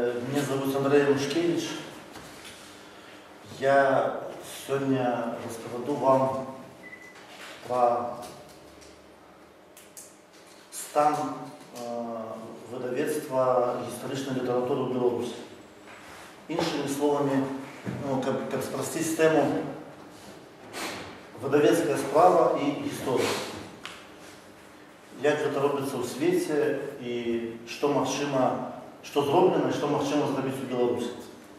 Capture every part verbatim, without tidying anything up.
Меня зовут Андрей Мушкевич. Я сегодня раскладу вам про стан э, видавецтва історичної літератури в Білорусі. Іншими словами, ну, как, как спростить тему видавецька справа і історія. Як же це робиться у світі і що можливо, що зроблено і що можливо зробити у Білорусі.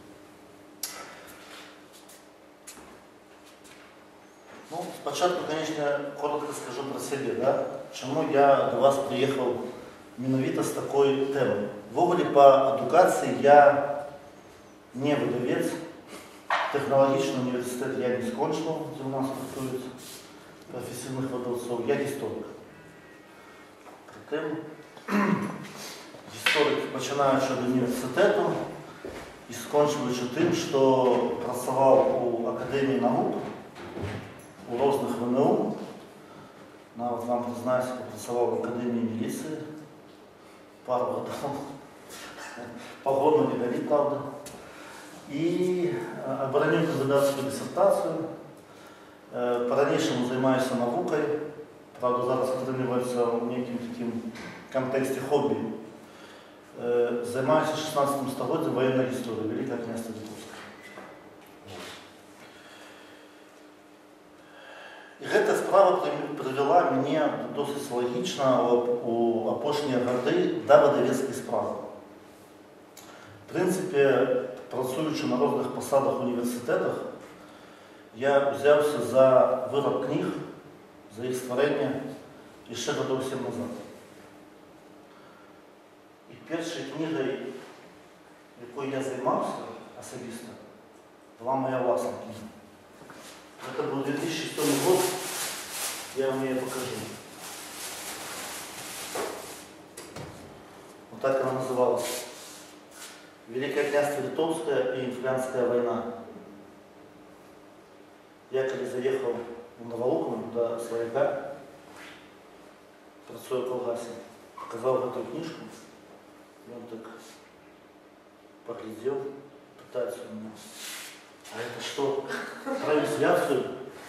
Ну, спочатку, конечно, коротко скажу про себе, да? Чому я до вас приїхав менавіта з такою темою. Ввогуле по адукації я не видавець, технологічний університет я не скончив, де у нас готують професійних видавців, я історик. Притим, історик, починаючи від університету і скончуючи тим, що працював у Академії наук, у різних В Н У, навіть вам признаюся, працював в Академії міліції пару років, погону не дали, правда, і оборонив кандидатську дисертацію, по-ранішому займаюся наукою, правда, зараз отримується в неким таким контексті хобі. Займаюся в шістнадцятому столітті воєнною історією, Велика князя Литовська. І ця справа привела мене досить логічно у опошні роки до видавецької справи. В принципі, працюючи на різних посадах в університетах, я взявся за вироб книг, за їх створення ще років сім назад. І першою книгою, якою я займався особисто, була моя власна книга. Это был две тысячи шестой год, я вам ее покажу. Вот так она называлась. Великое княжество Литовское и Инфлянская война. Я когда заехал в Новолукову до свояка, працюю в колгасе, показал эту книжку, и он так поглядел, пытается у меня. А это что? Трансляцию?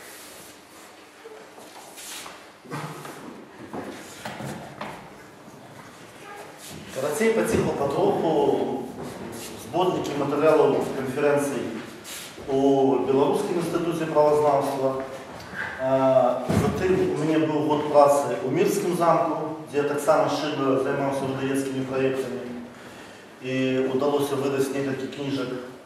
Коротей потихо потроху зборники матеріалів конференцій у Білоруському інституті правознавства. Затем у мене був год праці у Мирському замку, де я так само шибко займався видавецькими проєктами. І вдалося видати кілька книжок.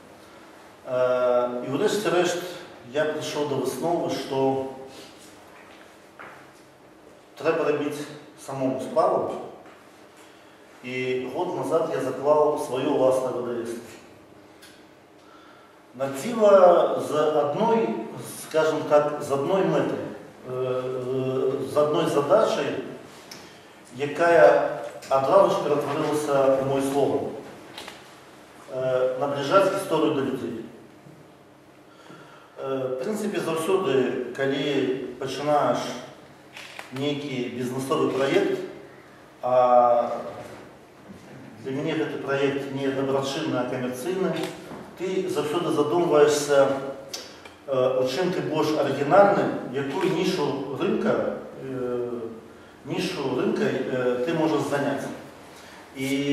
І врешті-решт я прийшов до висновки, що треба робити самому справу. І год назад я заклав своє власне видавництво. На диво з одной, скажем так, з одной метою, з одной задачею, яка одразу ж перетворилася в мій слоган. Наближати історію до людей. В принципі, завжди, коли починаєш некий бізнесовий проєкт, а для мене цей проєкт не доброчинний, а комерційний, ти завжди задумуєшся, у чим ти будеш оригінальним, яку нішу ринка, нішу ринка ти можеш зайняти. І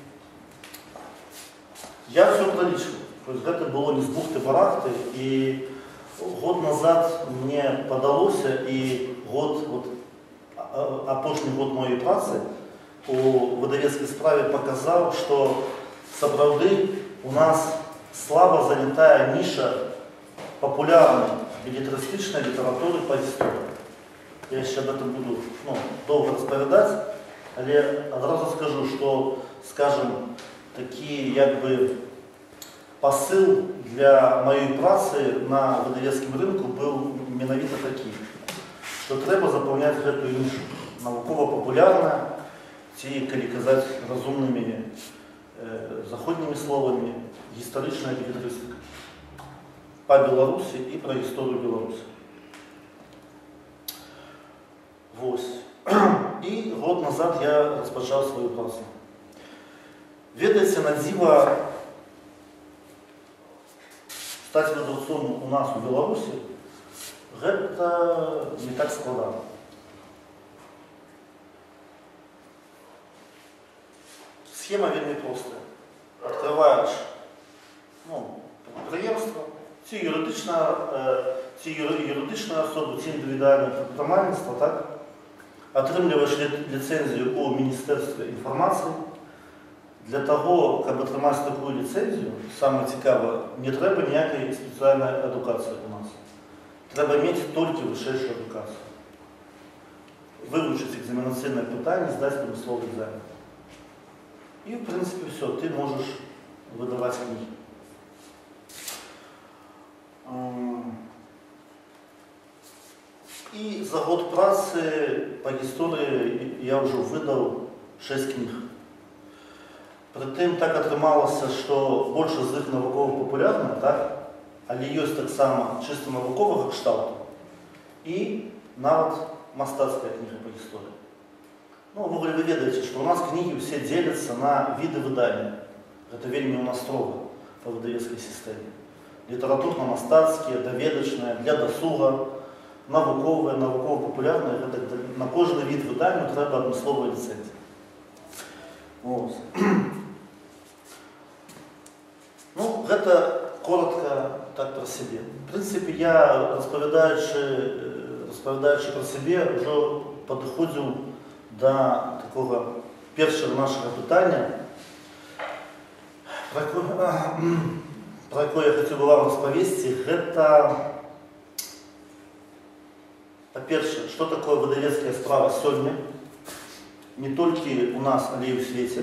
я все пролічив. Тобто це було не з бухти-барахти, і год назад мне подалося, і год, вот, опошний год моєї праці у видавецькій справі показав, що справді у нас слабо зайнята ниша популярної білетристичної літератури по історії. Я ще об этом буду ну, довго розповідати, але одразу скажу, що, скажімо, такі, якби, посил для моєї праці на видавецькому ринку був менавіта такий, що треба заповняти цю нішу науково-популярна, ці, коли казати розумними е, заходніми словами, історична білетристика по Білорусі і про історію Білорусі. Ось. І год назад я розпочав свою працю. Ведаеце, на дзіва стаць выдаўцом у нас у Беларусі гэта не так складана. Схема вельмі простая. Открываеш ну, підприємство, ці юридична, ці юридична особа, ці індивідуальне підприємство, так? Отримуєш ліцензію у Міністерстві інформації. Для того, щоб отримати таку ліцензію, саме цікаве, не треба ніякої спеціальної едукації у нас. Треба мати тільки вищу едукацію. Вивчити екзаменаційне питання, здати промисловий екзамен. І, в принципі, все, ти можеш видавати книги. І за год праці по історії я вже видав шість книг. Притым так отрималося, що більше з них науково-популярне, так? Але є так само чисто наукового кшталту і навіть мастацька книга по історії. Ну, в ogóle ви ведаєте, що у нас книги всі діляться на види видання. Це вельми у нас строго по видавецькій системі. Літературно-мастацькі, довідочні, для досуга, наукове, науково-популярне. На кожен вид видання треба однослова ліцензія. Ось. Ну, это коротко так про себе. В принципе, я, розповідаючи, розповідаючи про себе, вже підходив до такого першого нашого питання, про яке, про яке я хотів би вам розповісти. Это, по-перше, що таке видавецька справа сьогодні, не тільки у нас, але й у світі.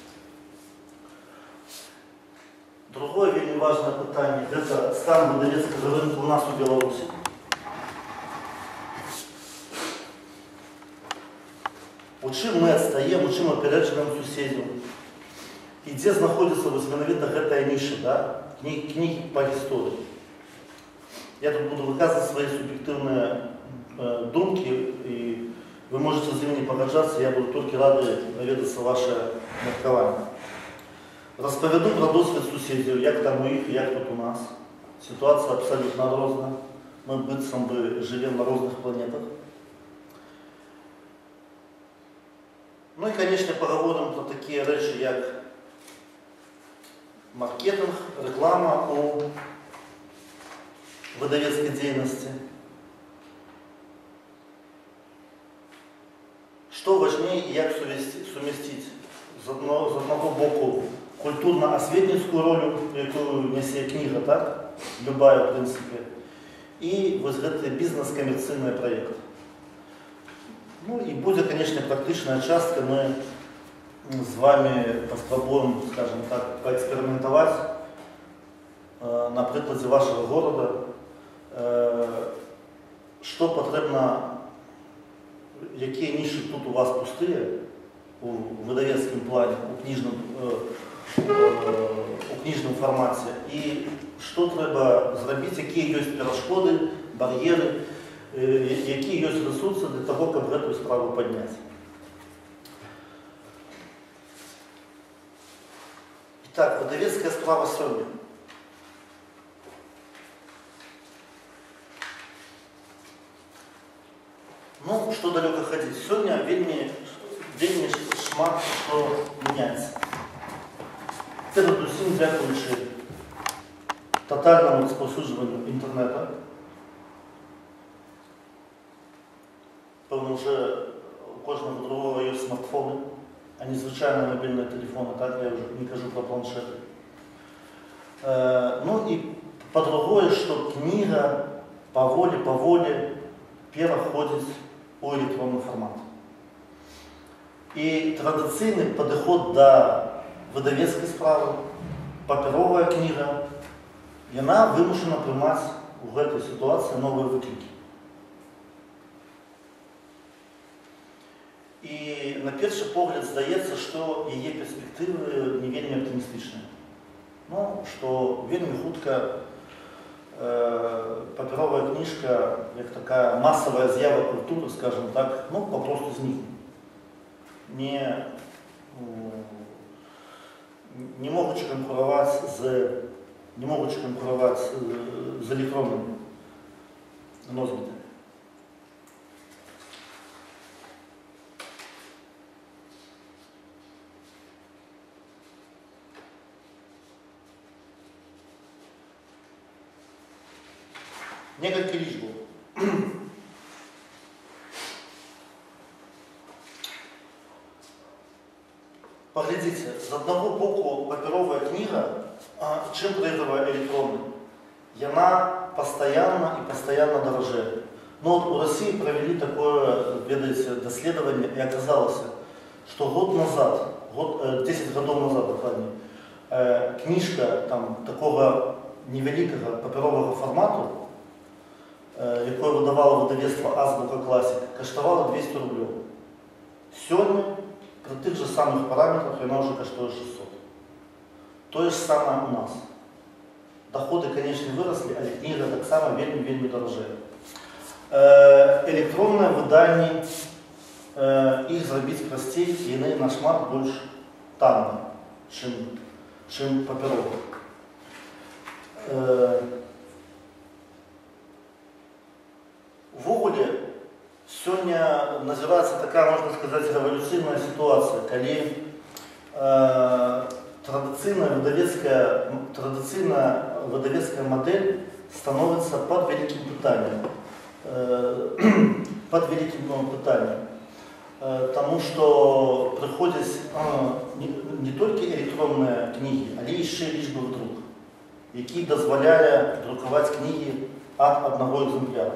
Другое вельми важное питание – это стан видавецкого рынка у нас у Беларуси. У чим ми відстаємо, у чим опереджуємо сусідів. І де знаходиться визнаменіта эта ниша, да? Книги, книги по історії. Я тут буду виказувати свої суб'єктивні э, думки, і ви можете з ними погоджатися, я буду тільки радий довідатися ваше міркування. Розповіду про досвід сусідів, як там у їх, як тут у нас. Ситуація абсолютно різна. Ми битцем би живемо на різних планетах. Ну і, звісно, поговоримо про такі речі, як маркетинг, реклама у видавецькій діяльності. Що важливіше і як сумістити з одного, з одного боку культурно-освітницьку роль, яку несе книга, так? Любая, в принципі. І ось цей бізнес-комерційний проєкт. Ну і буде, звісно, практична частка. Ми з вами спробуємо, скажімо так, поекспериментувати на прикладі вашого міста, що потрібно, які ніші тут у вас пусті у видавецькому плані, у книжному, у книжному форматі, і що треба зробити, які є перешкоди, бар'єри, які є ресурси для того, щоб цю справу підняти. І так, видавецька справа сьогодні. Ну, що далеко ходити. Сьогодні вельми, вельми шмат що міняється. Передусім, дякуючи тотальному розповсюджуванню інтернету. Певно, вже у кожного другого є смартфони, а не звичайні мобільні телефони, так, я вже не кажу про планшети. Е, ну і по-другое, що книга поволі-поволі переходить у електронний формат. І традиційний підход до видавецької справи, паперова книга, вона вимушена приймати у цій ситуації нові виклики. І на перший погляд здається, що її перспективи не вельми оптимістичні. Ну, що вельми хутко э, паперова книжка, як така масова з'ява культури, скажімо так, ну, попросту зникне. Не, не можучи конкурувати з, не можучи конкурувати з, з електронними носителями. Некалькі лічбаў. Поглядзіце, з аднаго боку папяровая кніга, чым прыгрывае электронны? Яна пастаянна і пастаянна даражэе. Ну вот у России провели такое, ведаеце, даследаванне, и оказалось, что год назад, год, десять годов назад, докладней, книжка там такого невеликого папярового формату, якое выдавало выдавецтва Азбука Классик, каштавала двести рублей. Сегодня при тых же самых параметрах она уже каштует шестьсот. То же самое у нас. Доходы, конечно, выросли, а книга так само вельми-вельми дорожает. Электронное выдание, их зробить простей, и они нашмат больше танно, чем, чем папировые. Увогуле, сегодня называется такая, можно сказать, революционная ситуация, когда э, традиционная выдавецкая, традиционная выдавецкая модель становится под великим питанием. Э, под великим питанием. Э, тому что приходят э, не, не только электронные книги, а еще лишбы вдруг, які дозволяє друкувати книги от одного экземпляра.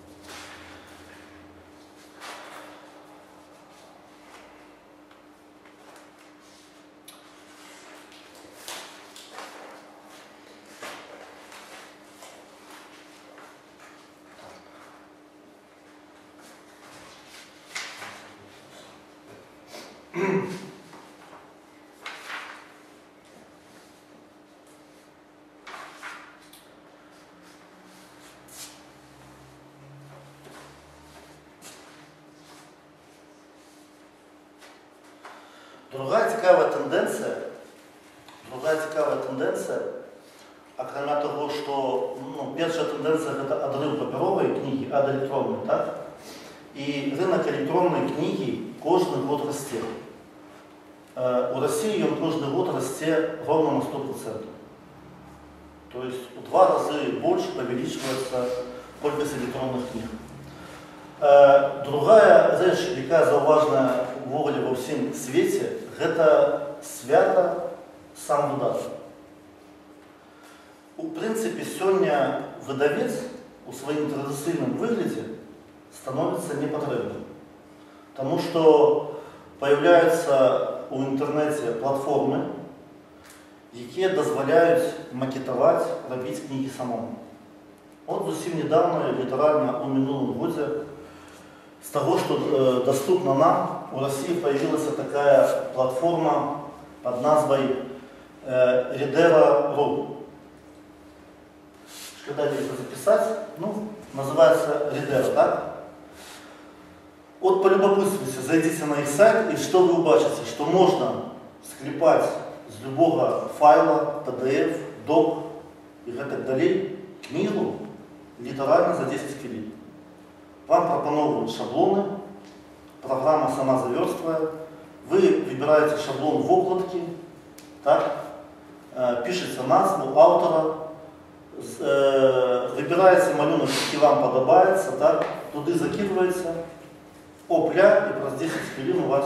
Другая цікава тенденція, другая цікава тенденція, окрім того, що ну, перша тенденція – це одрив паперової книги від електронної, так? І ринок електронної книги кожен год росте. У Росії він кожен год росте ровно на сто процентов. То есть в два рази більше увеличивается кількість електронних книг. Другая речь, яка зауважена во всем свете, это свято сам видавец. У принципе, сегодня выдавец у своим традиционном выгляде становится непотребным. Потому что появляются у интернете платформы, які дозволяють макетувати, робити книги самому. Вот зовсім недавно, литерально у минулом году, с того, что э, доступно нам, у России появилась такая платформа под назвой э, Readera точка ру. Когда это записать, ну, называется Readera, так? Вот полюбопытствуйте, зайдите на их сайт, и что вы убачите, что можно склепать с любого файла, пи ди эф, док и так далее книгу литерально за десять хвилин. Вам пропонуют шаблоны, программа сама заверстывает, вы выбираете шаблон в окладке, так, э, пишется назву автора, э, выбираете малюнок, який вам подобається, так, туди закидывается, опля, и про десять хвилин у вас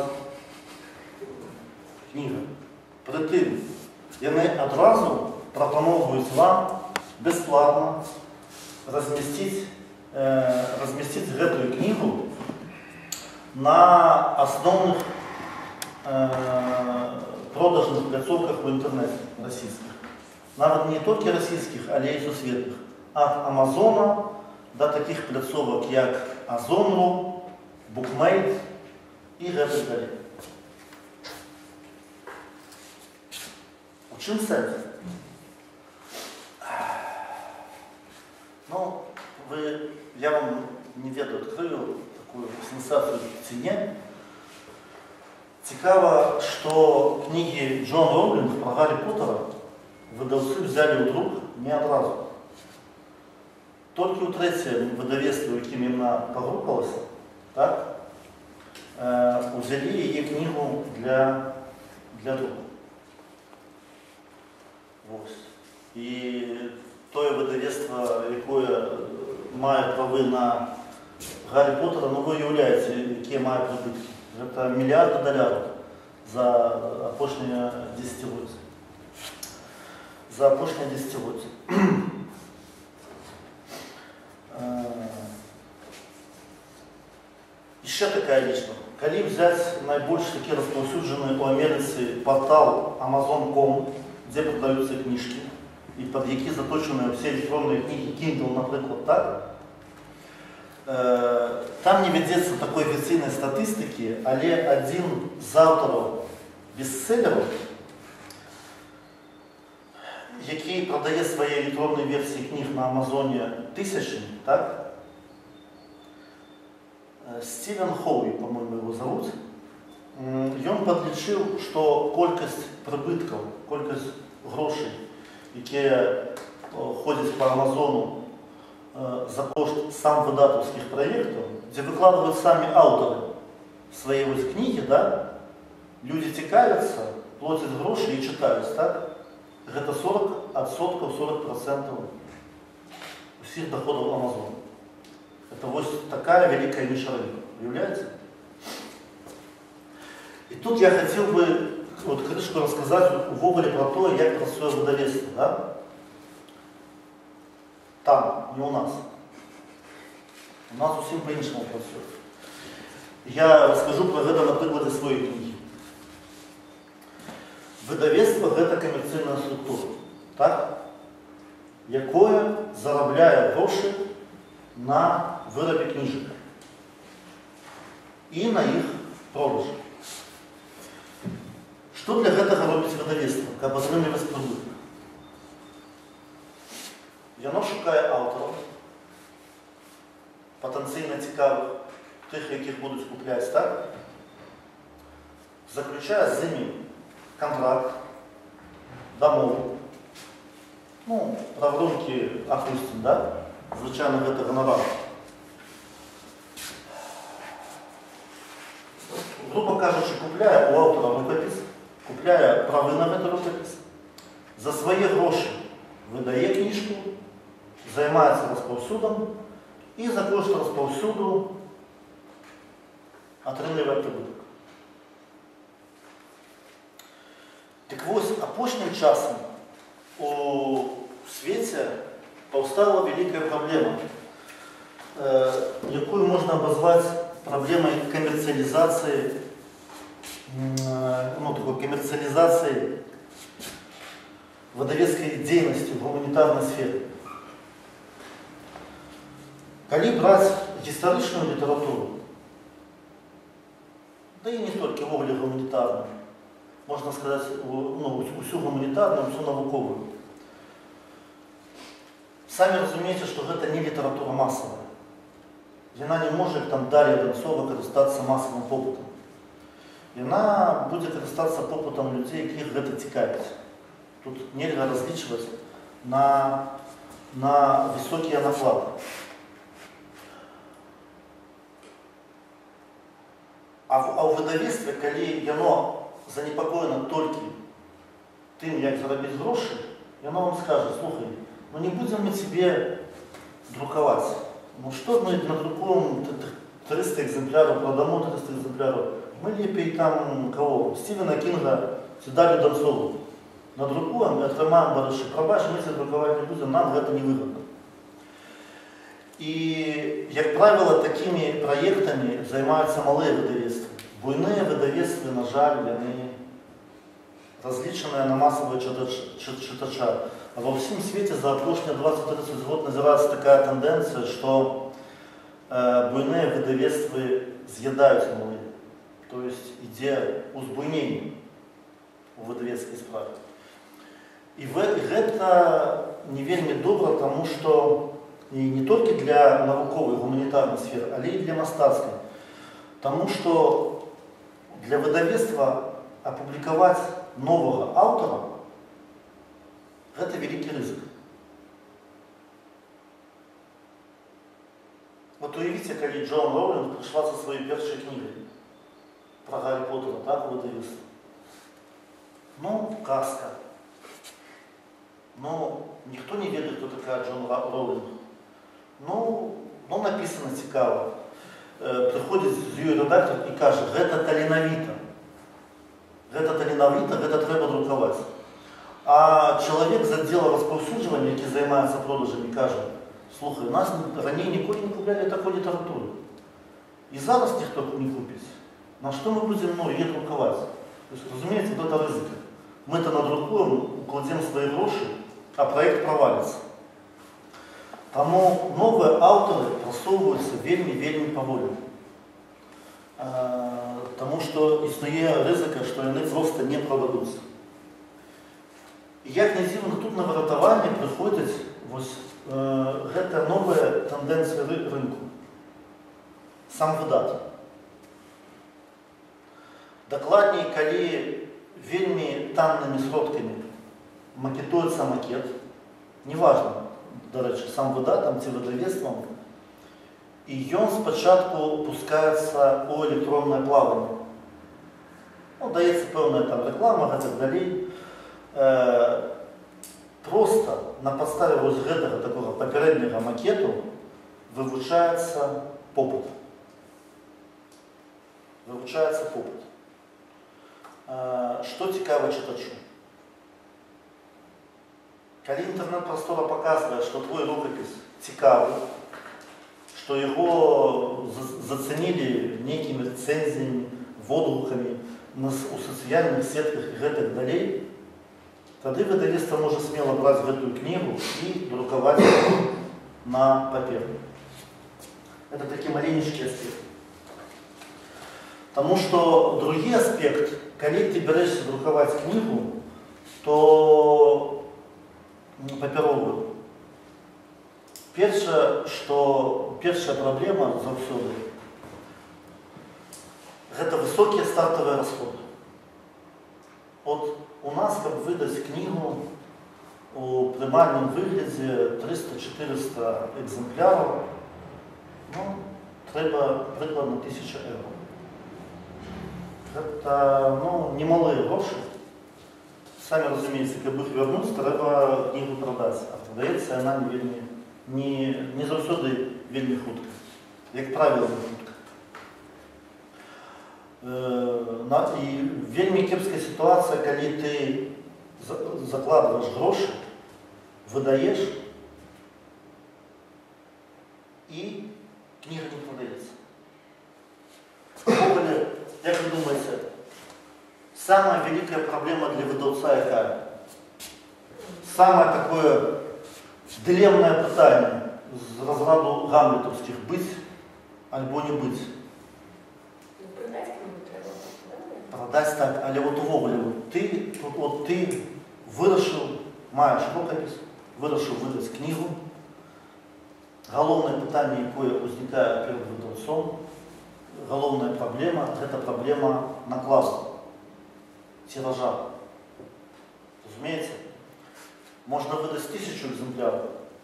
книга. Притым, вони одразу пропонують вам бесплатно разместить э, разместить эту книгу на основных э, продажных пляцовках в интернете российских. Навіть не только российских, а и сусветных. От Амазона до таких пляцовок, как Озон.ру, Bookmate и так далее. У чим сенс? Ну, вы, я вам не веду, открою такую сенсацию в цене. Цікаво, що книги Джон Роулінг про Гаррі Поттера видавці взяли у друк не одразу. Тільки у третє видавецтво, яким вона погрупалася, так, взяли її книгу для, для друку. Ось. І те видавецтво, яке має прави на Гаррі Поттера, ну ви уявляєте, які має прибутки. Це мільярди доларів за опошнє десятиліття. За опошнє десятиліття. Еще такая лічба. Коли взять найбільш такі розповсюджений у Америці портал амазон точка ком, де продаються книжки, і під які заточені всі електронні книги, Kindle, наприклад, так? Там не ведеться такої офіційної статистики, але один з авторів бестселерів, який продає свої електронні версії книг на Амазоні тисячі, так? Стивен Хоуи, по-моему, его зовут, и он подлічив, що кількість прибитків, кількість грошей, які ходять по Амазону за кошт сам видавницьких проєктів, де викладають самі автори своєї книги, да? Люди цікавляться, платять гроші і читають, так? Це сорок відсотків, сорок відсотків усіх доходів Амазону. Это вот такая великая ниша рынка. Является? И тут я хотел бы вот крышку рассказать в оборе про то, как працює видавецтво. Да? Там, не у нас. У нас усім по-іншому працює. Я розкажу про це на прикладі своєї книги. Видавецтво – це комерційна структура, так? Яке заробляє гроші на виробі книжок і на їх продажі. Що для цього робить видавецтво, як отримувати прибуток? Воно шукає авторів, потенційно цікавих, тих, яких будуть купляти, так? Заключає з ними контракт, домову, ну, раврунки опустим, да? Звичайно, це гонорар. Грубо кажучи, купляє у автора рукопис, купляє прави на цю рукопис, за свої гроші видає книжку, займається розповсюдом і за кошт розповсюду отримує прибуток. Так ось, опошнім часом у світі повстала велика проблема, яку можна обозвати проблемой коммерциализации, ну, такой коммерциализации выдавецкой деятельности в гуманитарной сфере. Коли брать историческую литературу, да и не только вовле гуманитарную, можно сказать, ну, всю гуманитарную, всю науковую, сами разумеете, что это не литература массовая. Вона не може, як там Дар'я Донцова, користатися масовим попитом. Вона буде користатися попитом людей, яких це цікавить. Тут нельзя розлічувати на, на високі наклади. А в, а в видавництві, коли воно занепокоєно тільки тим, як заробити гроші, воно вам скаже: слухай, ну не будемо ми тебе друкувати. Ну что мы надрукуем триста экземпляров, продамо триста экземпляров. Мы лепей там кого? Стивена Кинга, Дарью Донцову. Надрукуем и отримаем барыши. Пробач, мы тебя друковать не будем, нам это не выгодно. И, как правило, такими проектами займаються малі видавецтва. Буйні видавецтва, на жаль, вони розлічені на масового читача. А во всем свете за прошлые двадцать-тридцать год называется такая тенденция, что э, буйные видавецтва съедают малые. То есть идея узбуйнения у видавецкой справы. И, в, и это не вельми добро, потому что и не только для науковой, гуманитарной сферы, але и для мастацкой. Потому что для выдавецтва опубликовать нового автора – это великий риск. Вот уявите, когда Джон Роулинг пришла со своей первой книгой про Гарри Поттера, так, в выдавецтво. Ну, казка. Ну, никто не ведает, кто такая Джон Роулинг. Ну, ну написано цікаво. Е, приходить з її редактор і каже, гэта таленавіта. Гэта таленавіта, гэта треба друкувати. А чоловік з відділу розповсюджування, який займається продажами, каже, слухай, нас раніше ніколи не купляли такої літератури. І зараз ніхто не купить. На що ми будемо ну, її друкувати? Тобто, розумієте, це ризик. Ми то надрукуємо, укладемо свої гроші, а проект провалиться. Тому нові автори просовуються вельми-вельми поволі. Тому що існує ризика, що вони просто не продадуться. І як не дивно, тут на виратування приходить ось е, гэта новая тенденція ринку. Сам видат. Докладнее, коли вельми танными сродками макетуется макет, неважно, до речі, сам видат, ці видавецтвом, і ён спочатку пускається у електронне плавання. Ну, дається певна там реклама і так далі. Е, просто на підставі ось гэтага такого попереднього макету вивчається попит. Вивчається попит. Е, що цікаво читачу? Коли інтернет-простора показує, що твій рукопис цікавий, що його зацінили некими рецензіями, відгуками у соціальних сетках і так далі, тоді видавецтво може сміло брати цю книгу і друкувати на папері. Це такий маленький аспект. Тому що другий аспект, коли ти берешся друкувати книгу, то паперовую. Перша, що, перша проблема завсёды – это высокие стартовые расходы. Вот у нас, как выдать книгу у примальном выгляде триста-чотириста екземплярів, ну, треба прикладно тисяча євро. Это, ну, немалые гроши. Сами розумієте, як їх вернуть, треба книгу продати, а продається вона не вельми, не, не завсёды вельми хутко. Як правило, не хутко. Е, і вельми кепська ситуація, коли ти закладываешь гроші, видаєш, і книга не продається. Як ви думаєте, самая великая проблема для выдавца какая? Самое такое дилемное питание з розряду гамлетовських «быть або не быть». Продать книгу треба. Продать так, але от увогуле, ти, от ти вирішив, маєш рукопис, вирішив видати книгу. Головне питання, яке виникає перед видавцом, головная проблема – это проблема накладу, тиража. Разумеется, можно выдать тысячу экземпляров.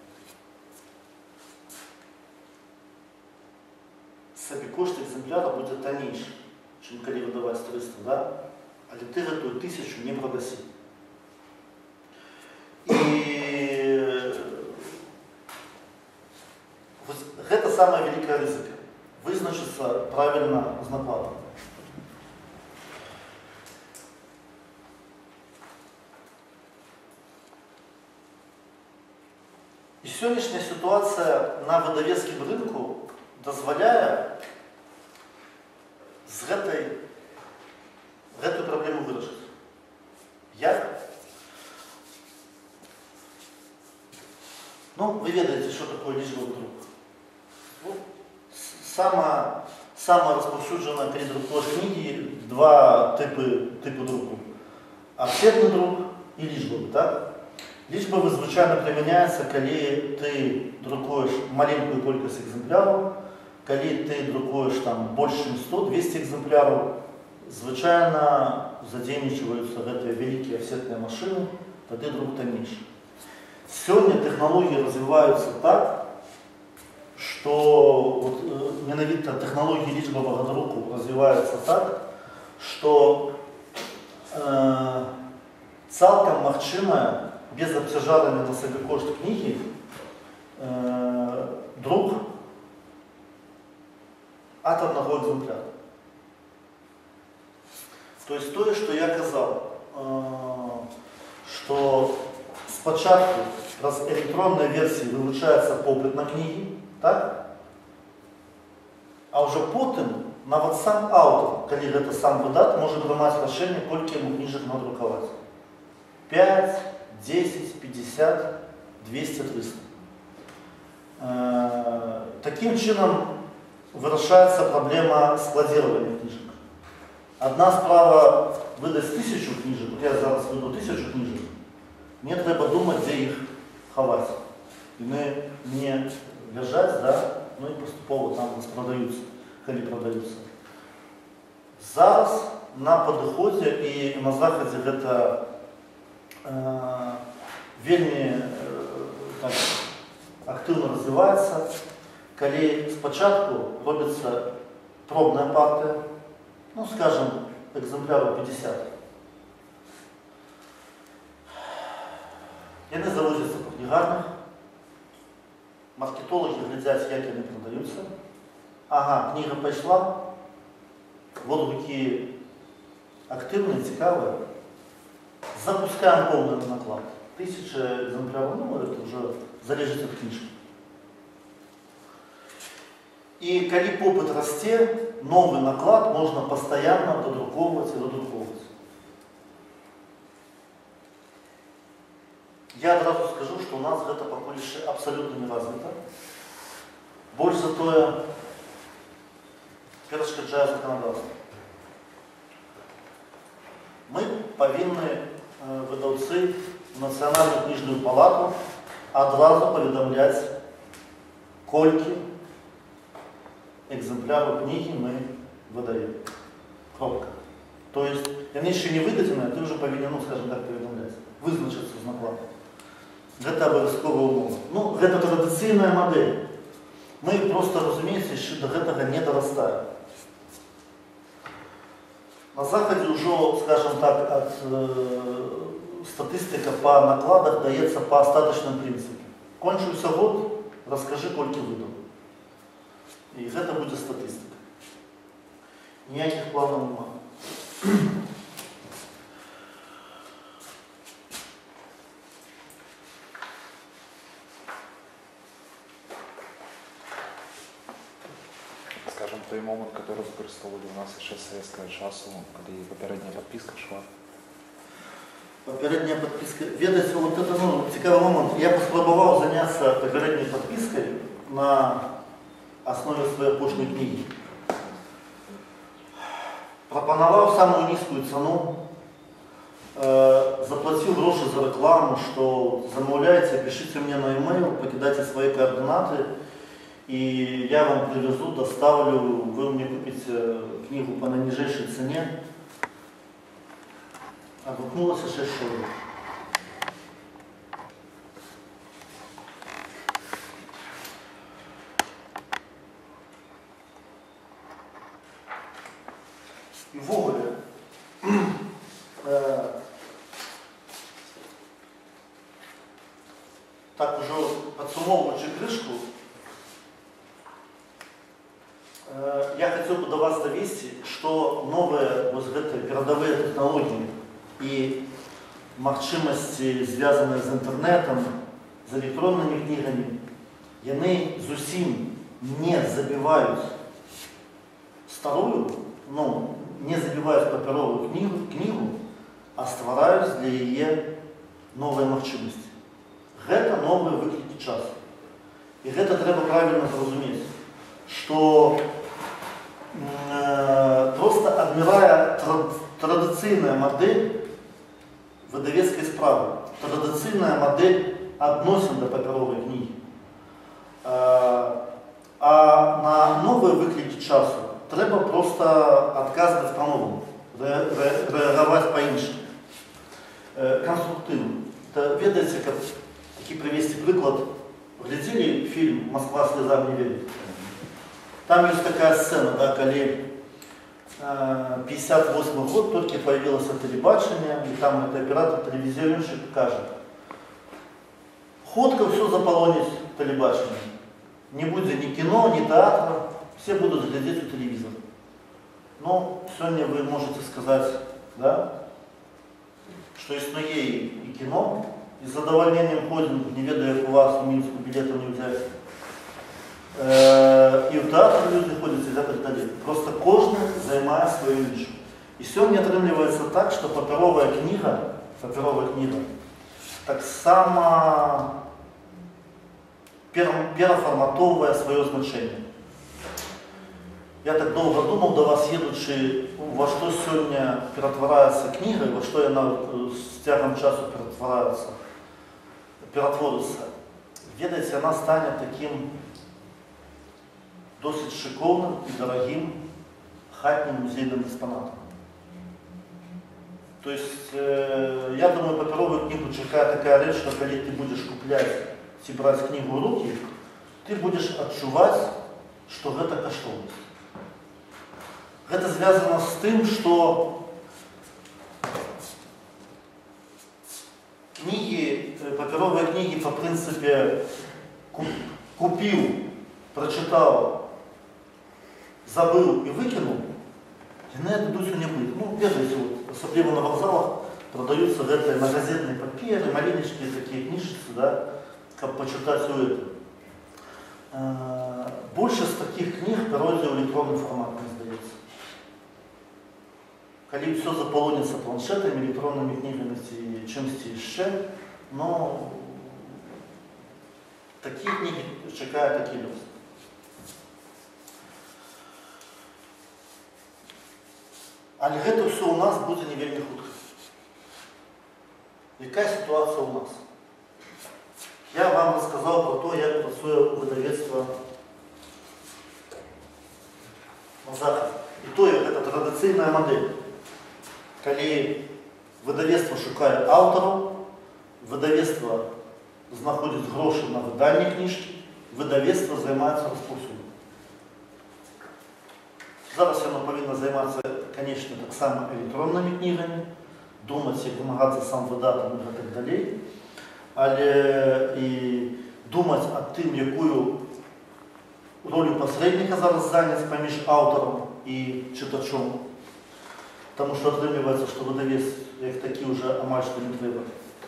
Собекошт экземпляра будет тоньше, чем коли выдавать триста, да? А ты эту тысячу не продаси. И вот это самая великая ризика. Визначиться правильно з накладом. І сьогоднішня ситуація на видавецькому ринку дозволяє з гэтай, гэту проблему вирішити. Як? Ну, ви ведаєте, що таке лічбовий друк. Ну, Сама, сама розповсюджена при друку книги два типи, типу друку. Офсетний друк і лічбовий, так? Лічбовий, звичайно, приміняється, коли ти друкуєш маленьку кількість екземплярів, коли ти друкуєш там більше, ніж сто-двісті екземплярів, звычайно задзейнічваюцца гэтыя вялікія афсетныя машины, тады друк таннейшы. Сегодня технологии развиваются так, что вот, менавіта технологии лічбавага друку развиваются так, что э, цалкам магчымая без абцяжарання на сабе кошт кнігі э, друк от одного экземпляра. То есть то, что я казал, э, что спочатку раз электронной версии вылучается попыт на книги, так? А уже потом нават сам автор, коли это сам выдат, может принимать решение, сколько ему книжек надруковать. пять, десять, пятьдесят, двести, триста. Э, таким чином вырашается проблема складирования книжек. Одна справа выдать тысячу книжек, вот я зараз выйду тысячу книжек, мне треба думать, где их ховать. И мы не лежать, да, ну и поступово там распродаются, коли продаются. Зараз на подходе и на заходе это э, вельми э, так, активно развивается, коли спочатку робится пробная партия, ну скажем, экземпляру пятьдесят. Яны завозяцца по кнігарнях, маркетологи глядят, як яны продаются. Ага, книга пошла, водгуки активные, цікавые. Запускаем полный наклад. Тысяча экземпляров, ну это уже залежит от книжки. И коли попыт расте, новый наклад можно постоянно додруковывать и додруковывать. Я одразу скажу, что у нас это пока лишь абсолютно не развито. Больше зато перешкоджає законодавство. Мы повинны видавцы в Национальную книжную палату одразу повідомлять, кольки экземпляров книги мы выдаем. Кропка. То есть, они еще не выдадены, а ты уже повинен, ну, скажем так, повідомлять. Вызначиться з накладу. Это обов'язкова умова. Ну, это традиційна модель. Мы просто, разумеется, еще до этого не дорастаем. На Заходе уже, скажем так, от, э, статистика по накладах дается по остаточному принципу. Кончился год, расскажи, сколько выдал. И это будет статистика. Никаких планов нема. Скажем, той момент, который використовували у нас ще з совєтського часу, коли попередня підписка йшла. Попередняя подписка. Ведать, вот это, ну, цікавий момент. Я спробував зайнятися попередньою підпискою на основі своєї апошньої книги. Пропонував самую низкую цену, э, заплатил гроши за рекламу, что замовляйте, пишите мне на e-mail, покидайте свои координаты, и я вам привезу, доставлю, вы мне купите книгу по наинижайшей цене. Обыкнулось шесть человек. І ввогуле, э, так уже подсумовуючи крышку, э, я хотел бы до вас довести, что новые вот эти передовые технологии и магчимости, зв'язані з інтернетом, з електронними книгами, вони зовсім не забивають старую, ну, не забивають паперову книгу, книгу, а ствараюць для яе новыя магчымасці. Гэта новыя выклікі часу. І гэта трэба правільна зразумець, што э, просто адмірае традыцыйная модель выдавецкай справы, традыцыйная модель адносін да папяровай кнігі. Э, а на новыя выклікі часу трэба просто адказваць па-новаму. реагувати по-іншому. Конструктивно. Та ведаеце, как таки привести приклад. Глядели фильм «Москва слезам не верит»? Там есть такая сцена, да, коли пятьдесят восьмой год, только появилось телебачение, и там этот оператор телевизионщик кажет: ходка все заполонить телебачение. Не будет ни кино, ни театра, все будут глядеть у телевизора. Но сегодня вы можете сказать, да, что існує и кино, и с задовольнением ходим, не ведая, як у вас Мінську билетов не взять. И в театр люди ходят, и так далее. Просто кожный займає свою нішу. И сьогодні отрымливается так, что паперовая книга, паперовая книга, так само переформатовывая свое значение. Я так долго думал, до вас едучи, во что сегодня перетворяется книга, и во что она с тягом часу перетворяется, перетворится. Ведаете, она станет таким досить шиковным и дорогим хатним музейным экспонатом. То есть, э, я думаю, паперовую книгу чекає такая речь, что когда ты будешь куплять, брать книгу в руки, ты будешь отчувать, что это коштовность. Это связано с тем, что книги, паперовые книги по принципе купил, прочитал, забыл и выкинул, и на это досі не будет. Ну, ведаете, вот, особливо на вокзалах продаются это, на газетные папиры, маленечкие такие книжки, да, как почитать все это. Больше з таких книг перейдет в электронный формат, мне сдается. Коли все заполонится планшетами, электронными книгами и чем-то еще, но такие книги чекают такие люди. Але гэта все у нас будет не вельмі хутка. Какая ситуация у нас? Я вам рассказал про то, як працує видавецтво на Заході. І то, як це традиційна модель. Коли видавецтво шукає авторів, видавецтво знаходить гроші на видання книжки, видавецтво займається розповсюдом. Зараз воно повинно займатися, звісно, так само електронними книгами, думати, як вимагатися сам видатом і так далі. Але і думати над тим, якою роль посередника зараз зайнять поміж автором і читачом. Тому що отримується, що видавець, як такі, вже амаль що не треба.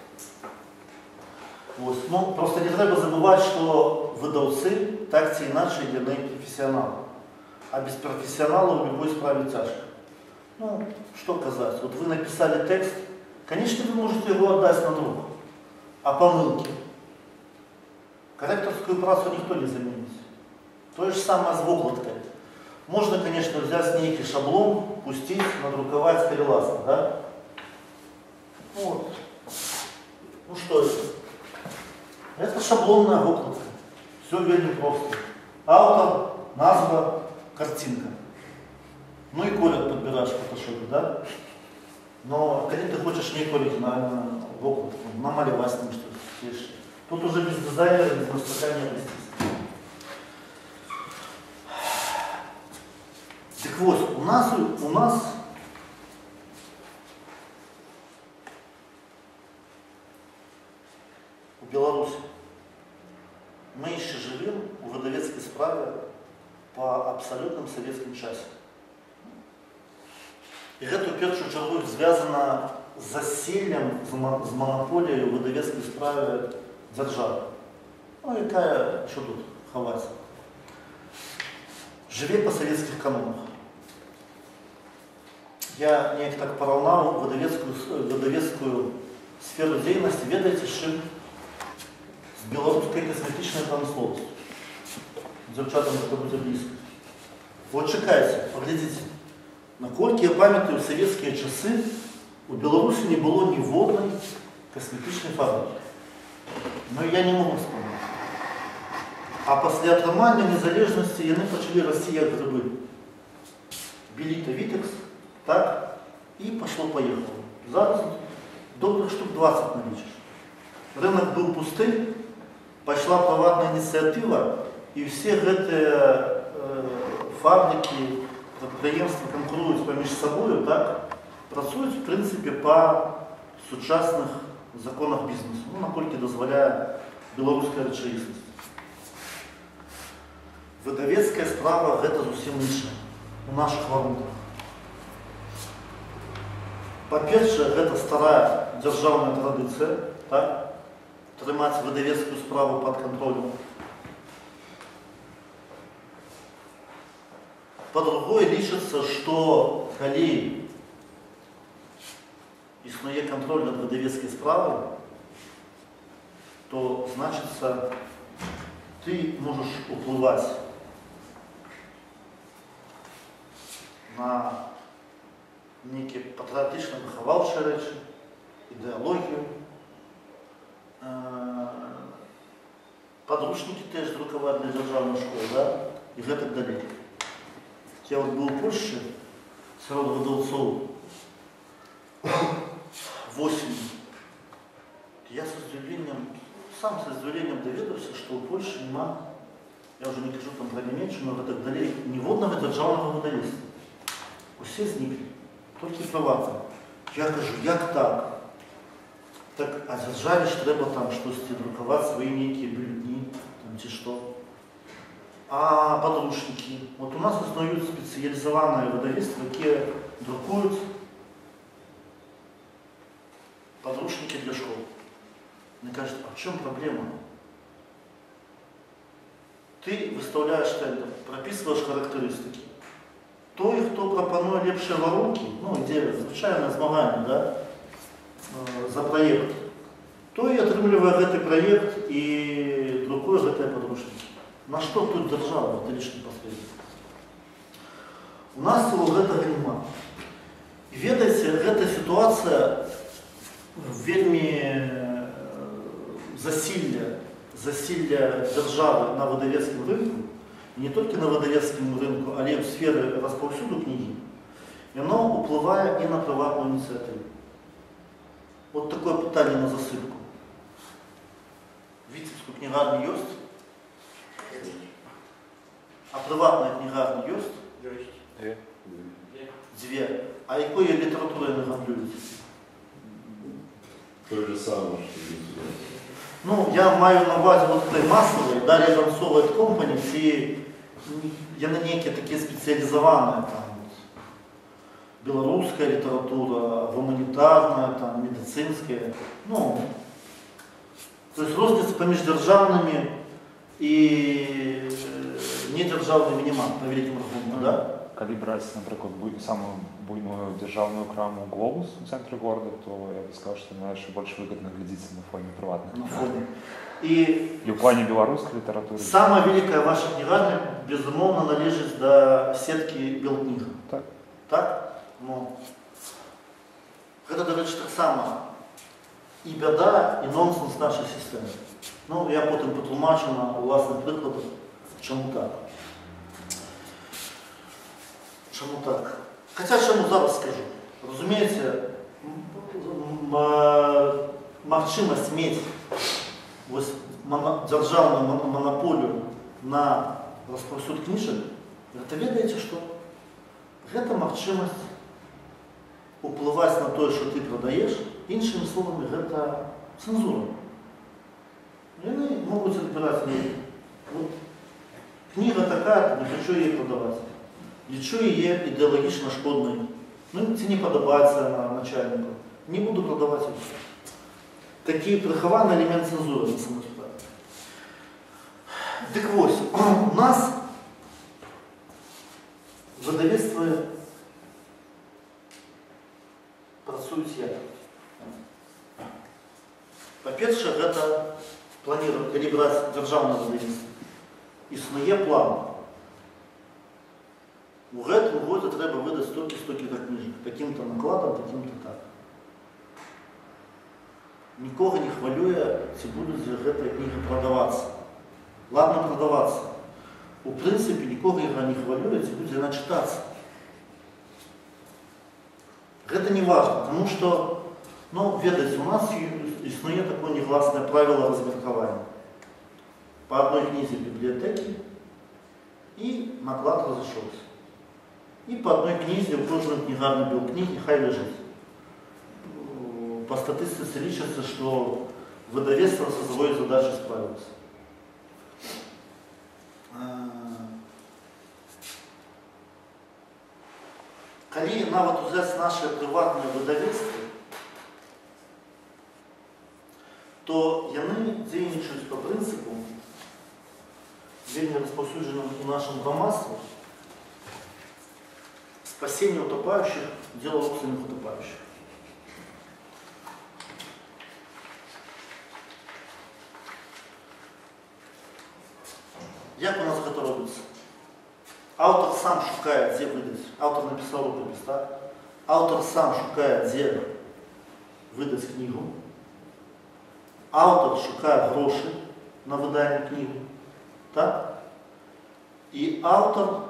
Ось. Ну, просто не треба забувати, що видавці так чи інакше є не професіонали. А без професіоналів в будь-якій справі тяжко. Ну, що казати, от ви написали текст, звісно, ви можете його віддати на друга. А помилки? Корректорскую працу никто не заменит. То же самое с выкладкой. Можно, конечно, взять некий шаблон, пустить, надруковать перелазно, да? Ну, вот. Ну что это? Это шаблонная выкладка. Все вельми просто. Автор, назва, картинка. Ну и колер подбираешь в фотошопе, да? Но когда ты хочешь некую оригинальную выкладку, намалевать там что-то. Тут уже без дизайнера, без мастака не объяснить. Так вот, у нас, у нас у Беларуси мы еще живем в выдавецкой справе по абсолютным советским часам. І гэта ў першую чаргу звязана з засіллем, з монополією у видавецькій справі держави. Ну, яка, що тут ховається? Живе по советских канонах. Я неяк так порівняв видавецькую, видавецькую сферу діяльності, ведаєте, з чим? З білоруською косметичною промисловістю. Дівчатам це буде близько. Вот чекайте, поглядите. Наколькі я пам'ятаю, в советские часы у Беларуси не было ни водной косметичной фабрики. Но я не могу вспомнить. А після отримання незалежності вони почали рости як гриби. Белита Витекс, так? И пошло-поехало. Зараз добрых штук двадцать наличишь. Рынок был пустый, пошла приватная инициатива, и все эти э, фабрики, предприятия конкуруют поміж собою, так, працюють, в принципі, по сучасних законах бізнесу, ну, наскільки дозволяє білоруська речовісність. Видавецька справа – це зовсім інше у наших варунках. По-перше, це стара державна традиція, так, тримати видавецьку справу під контролем. По-другое, лічиться, що коли існує контроль над видавецькою справою, то, значиться, ти можеш впливати на некі патріотично виховавчі речі, ідеологію. Подручники теж друкувати для державної школи, да? І так далі. Я вот был в Польше, среди выдавцов восемь. Я с удивлением, сам с удивлением доведался, что в Польше нема, я уже не кажу там про Німеччину, но так далі, ні водного державного видавництва. Усі зникли, тільки приватні. Я кажу, як так? Так, а державі ж треба там щось друкувати, свої ніякі бюлетні, там чи що. А подручники. Вот у нас існують спеціалізовані видавництва, які друкують подручники для школ. Мне кажется, а в чем проблема? Ты выставляешь тендер, прописываешь характеристики. Той, хто пропонує ліпші воронки, ну, де звичайне змагання, да, за проєкт, той отримує цей проєкт і друкує цей подручники. На что тут держава, это лишний посредник? У нас цього этого нема. І ведаеце, эта ситуация вельми засилля, засилля держави на видавецькому ринку, і не тільки на видавецькому ринку, але й в сфері розповсюду книги, і воно впливає і на приватну ініціативу. От таке питання на засипку. Витебську книгарню є? А приватная книгарня есть? Две. Две. А якою літературою не гандлюють? То же самое, что и сюда. Ну, я маю на увазі вот той масовий, далі Донцова Компані, ці, я на некі такі спеціалізовані, там, білоруська література, гуманітарна, там, медицинська, ну, то есть розниці поміж державними і недержавними нема, по великому рахунку, да? Коли брати, наприклад, буй- саму буйну державну краму «Глобус» у центрі города, то я би сказав, що вона ще більш вигідно глядиться на фоні приватних. На фоне. И І в плані білоруської літератури. самая великая ваша книгарня, безумовно, належит до сетки Белкнига. Так. Так? Ну, это, до речі, так само і біда, і нонсенс нашої системи. Ну, я потім потлумачу на власних прикладах, чому так. Чому так? Хоча чому зараз скажу. Розумієте, м- м- можливість мати ось моно- державну мон- монополію на розповсюд книжок, це ведаєте що? Це можливість впливати на те, що ти продаєш, іншими словами, це цензура. Вони можуть відбирати, от, книга така, не хочу її продавати. Лічу її ідеологічно шкодною. Ну, це не подобається на начальнику. Не буду продавати її. Такий прихований елемент цензури на самому справі. Так ось, у нас видавництво працюють як? По-перше, це в плані, коли брати державне видавництво, існує план. У цьому році треба видати стільки-стільки книжок, таким-то накладом, таким-то так. Нікого не хвилює, чи будуть ці книги продаватися. Ладно продаватися. У принципі, нікого не хвилює, чи буде вона читатися. Гэта не важно, тому що, ну, ведаеце, у нас існуе такое негласное правило размеркавання. По одной книзе библиотеки и наклад разошелся. И по одной книзе в кожную книгарню белкниги хай лежит. По статистике лічится, что выдавецтво со своей задачей справилось. Калі нават узяць наше прыватнае выдавецтва, то яны дзейнічаюць по прынцыпу, вельмі распаўсюджаным у нашым грамадстве, спасение утопающих – дело рук самих утопающих. Як у нас гэта робіцца? Аўтар сам шукае, дзе выдаць. Аўтар напісаў рукапіс, так? Аўтар сам шукае, дзе выдаць кнігу. Аўтар шукае грошы на выданне кнігі. Так? І аўтар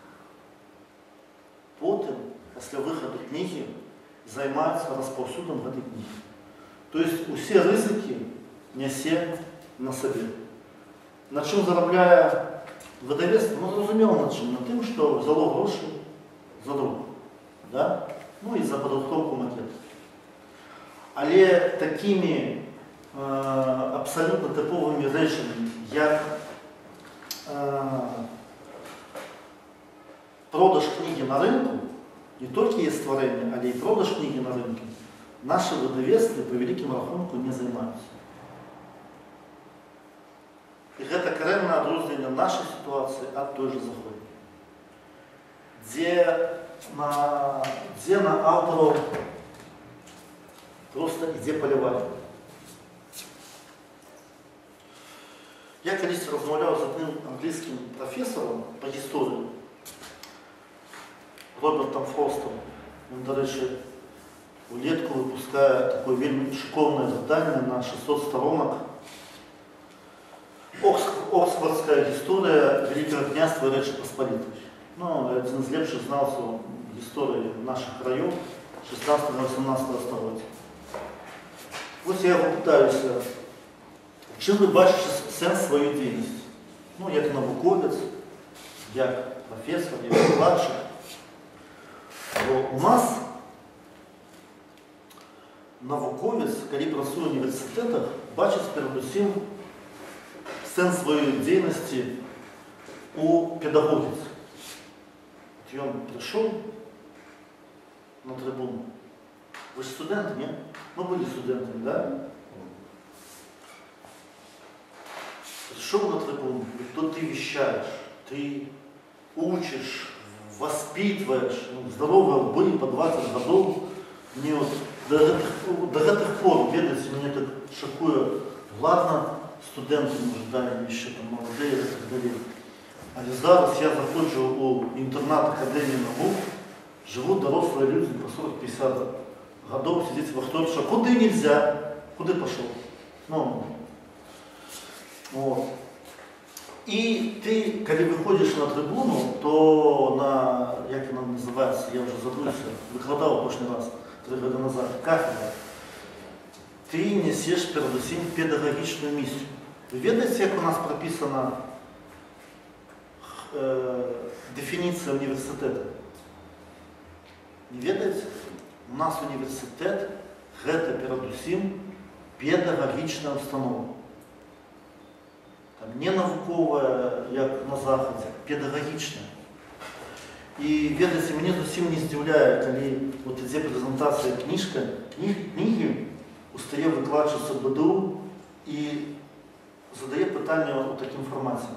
потым, пасля выхаду кнігі, займаецца распаўсюдам гэтай кнігі. То есть усе рызыкі нясе на сабе. На чым зарабляе выдавецтва? Ну, зразумела на чым. На тым, што взяло грошы за друк. Да? Ну і за падрыхтоўку макета. Але такімі э, абсалютна тыповымі рэчамі, як продаж книги на рынку, не только есть стварэнне, але и продаж книги на рынке, наши выдавецтвы по великим рахунку не занимаются. И это коренное адрозненне нашей ситуации от той же заходней. Где на, где на авторов просто ідзе поляванне. Я колись размаўляў з одним английским профессором по истории, Робертом Фростом. Он, до речі, улетку выпускае такое вельмі шиковное задание на шестьсот сторонок. Оксфордская история Великого княства и Речи Посполитой. Ну, один из лепших знался истории наших краев шестнадцатого-восемнадцатого столетия. Вот я его пытаюсь, чим ви бачите сенс своєї діяльності? Ну, як науковець, як професор, як викладач. Бо у нас науковець, коли працює в університетах, бачить передусім сенс своєї діяльності у педагогіці. От він прийшов на трибуну. Ви ж студенти, ні? Ну, були студентами, да? Пришел на трибуну, то ты вещаешь, ты учишь, воспитываешь, ну, здоровые лбы по двадцать годов. Мне вот до этих, до этих пор, ведаете, меня так шокует. Ладно, студенты, может, да, еще там молодые и так далее. А зараз я заходжу у интернат Академии наук, живут дорослые люди по сорок-пятьдесят годов, сидите в автобусе, куда нельзя, куда пошел? Ну, вот. И ты, когда выходишь на трибуну, то на, як она называется, я уже забылся, выкладывал в прошлый раз, три года назад, кафедра, ты несешь передусім педагогичную миссию. Вы ведаете, как у нас прописана э, дефиниция университета? Не ведаете? У нас университет – это передусім педагогичная установа. Там не науковая, як на Заходе, педагогичная. И, ведаете, меня зовсім не здивляє, коли вот ідзе презентація книжка, книги, книги устає викладчиця БДУ і задає питання у таким форматі.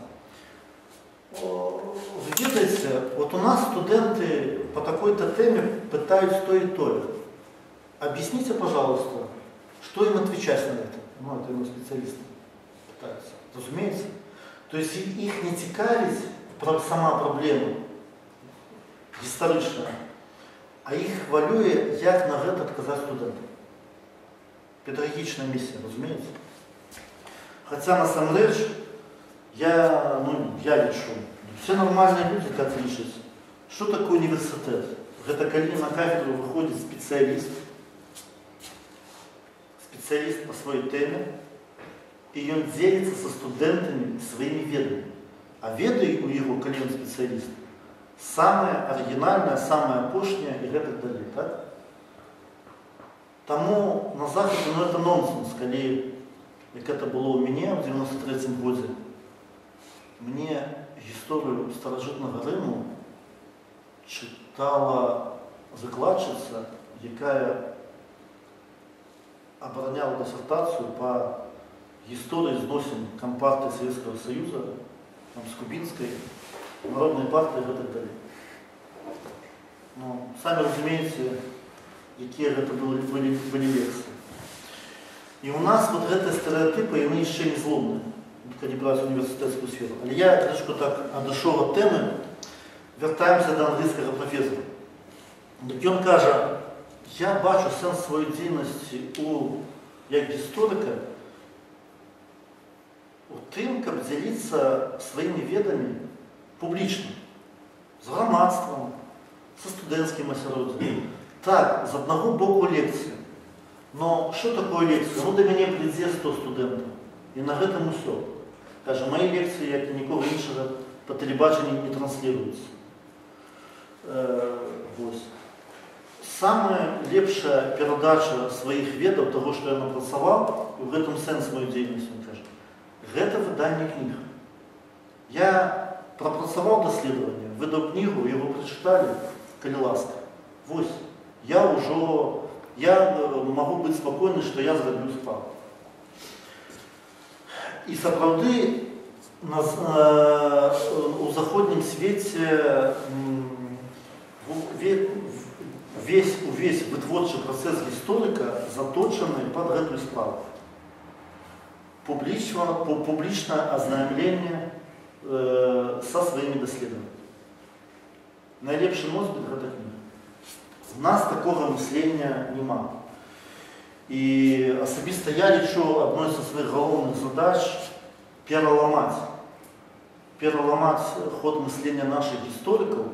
Вы ведаете, вот у нас студенты по такой-то теме пытаются то и то. Объясните, пожалуйста, что им отвечать на это? Ну, это именно специалисты пытаются. Разумеется. То есть их не цікавить сама проблема історична, а їх хвилює, як на гэта адказаць студентам. Педагогічна місія, разумеется. Хотя насамрэч, я, ну, я лічу, все нормальные люди так лічаць. Что такое университет? гэта калі на кафедру выходзіць спецыяліст, спецыяліст па сваёй тэме, і ён дзеліцца са студэнтамі сваімі ведамі. А веды у яго, калі ён спецыяліст, самае арыгінальнае, самае апошняе і гэтак далей, так? Таму на захадзе, ну, это нонсенс, калі, як это было ў мяне ў девяносто третьем годзе, мне гісторыю старажытнага Рыму чытала выкладчыца, якая абараняла дысертацыю па гісторыі зносін Кампартыі Савецкага Саюза, там, з Кубінскай, Народнай партыі і гэтак далей. Ну, самі разумееце, якія гэта былі, былі, былі лекцыі. І ў нас вот гэтыя стэрэатыпы, яны яшчэ не зломныя, калі браць універсітэцкую сферу. Але я трошку так адышоў ад тэмы, вяртаемся да англійскага прафесара. Ён кажа, я бачу сэнс сваёй дзейнасці у, як гісторыка у тым, каб дзяліцца сваімі ведамі публічна, з грамадствам, са студэнцкім асяроддзем. Так, з аднаго боку лекцыя. Но што такое лекцыя? Ну, да мяне прыйдзе сто студэнтаў. І на гэтым усё. Кажа, мои лекцыі, як і нікога іншага, па тэлебачанні не трансліруюцца. Э, вось. Самая лепшая перадача сваіх ведаў, таго, што я напрацаваў, і ў гэтым сэнс маю дзейнасць, ён кажа, гэта выданне кніг. Я прапрацаваў даследаванне, выдаў кнігу, яго прачыталі, калі ласка. Вось, я ўжо, я магу быць спакойны, што я зраблю справу. І сапраўды у заходнім свеце весь, увесь вытворчы працэс гісторыка заточаны пад гэтую справу. Публічна, публічнае азнаямленне э, са сваімі даследаваннямі. Найлепшы носьбіт гэта кніга. У нас такога мыслення нема. І асабіста я лічу адной са сваіх галоўных задач пераламаць. Пераламаць ход мыслення нашых гісторыкаў,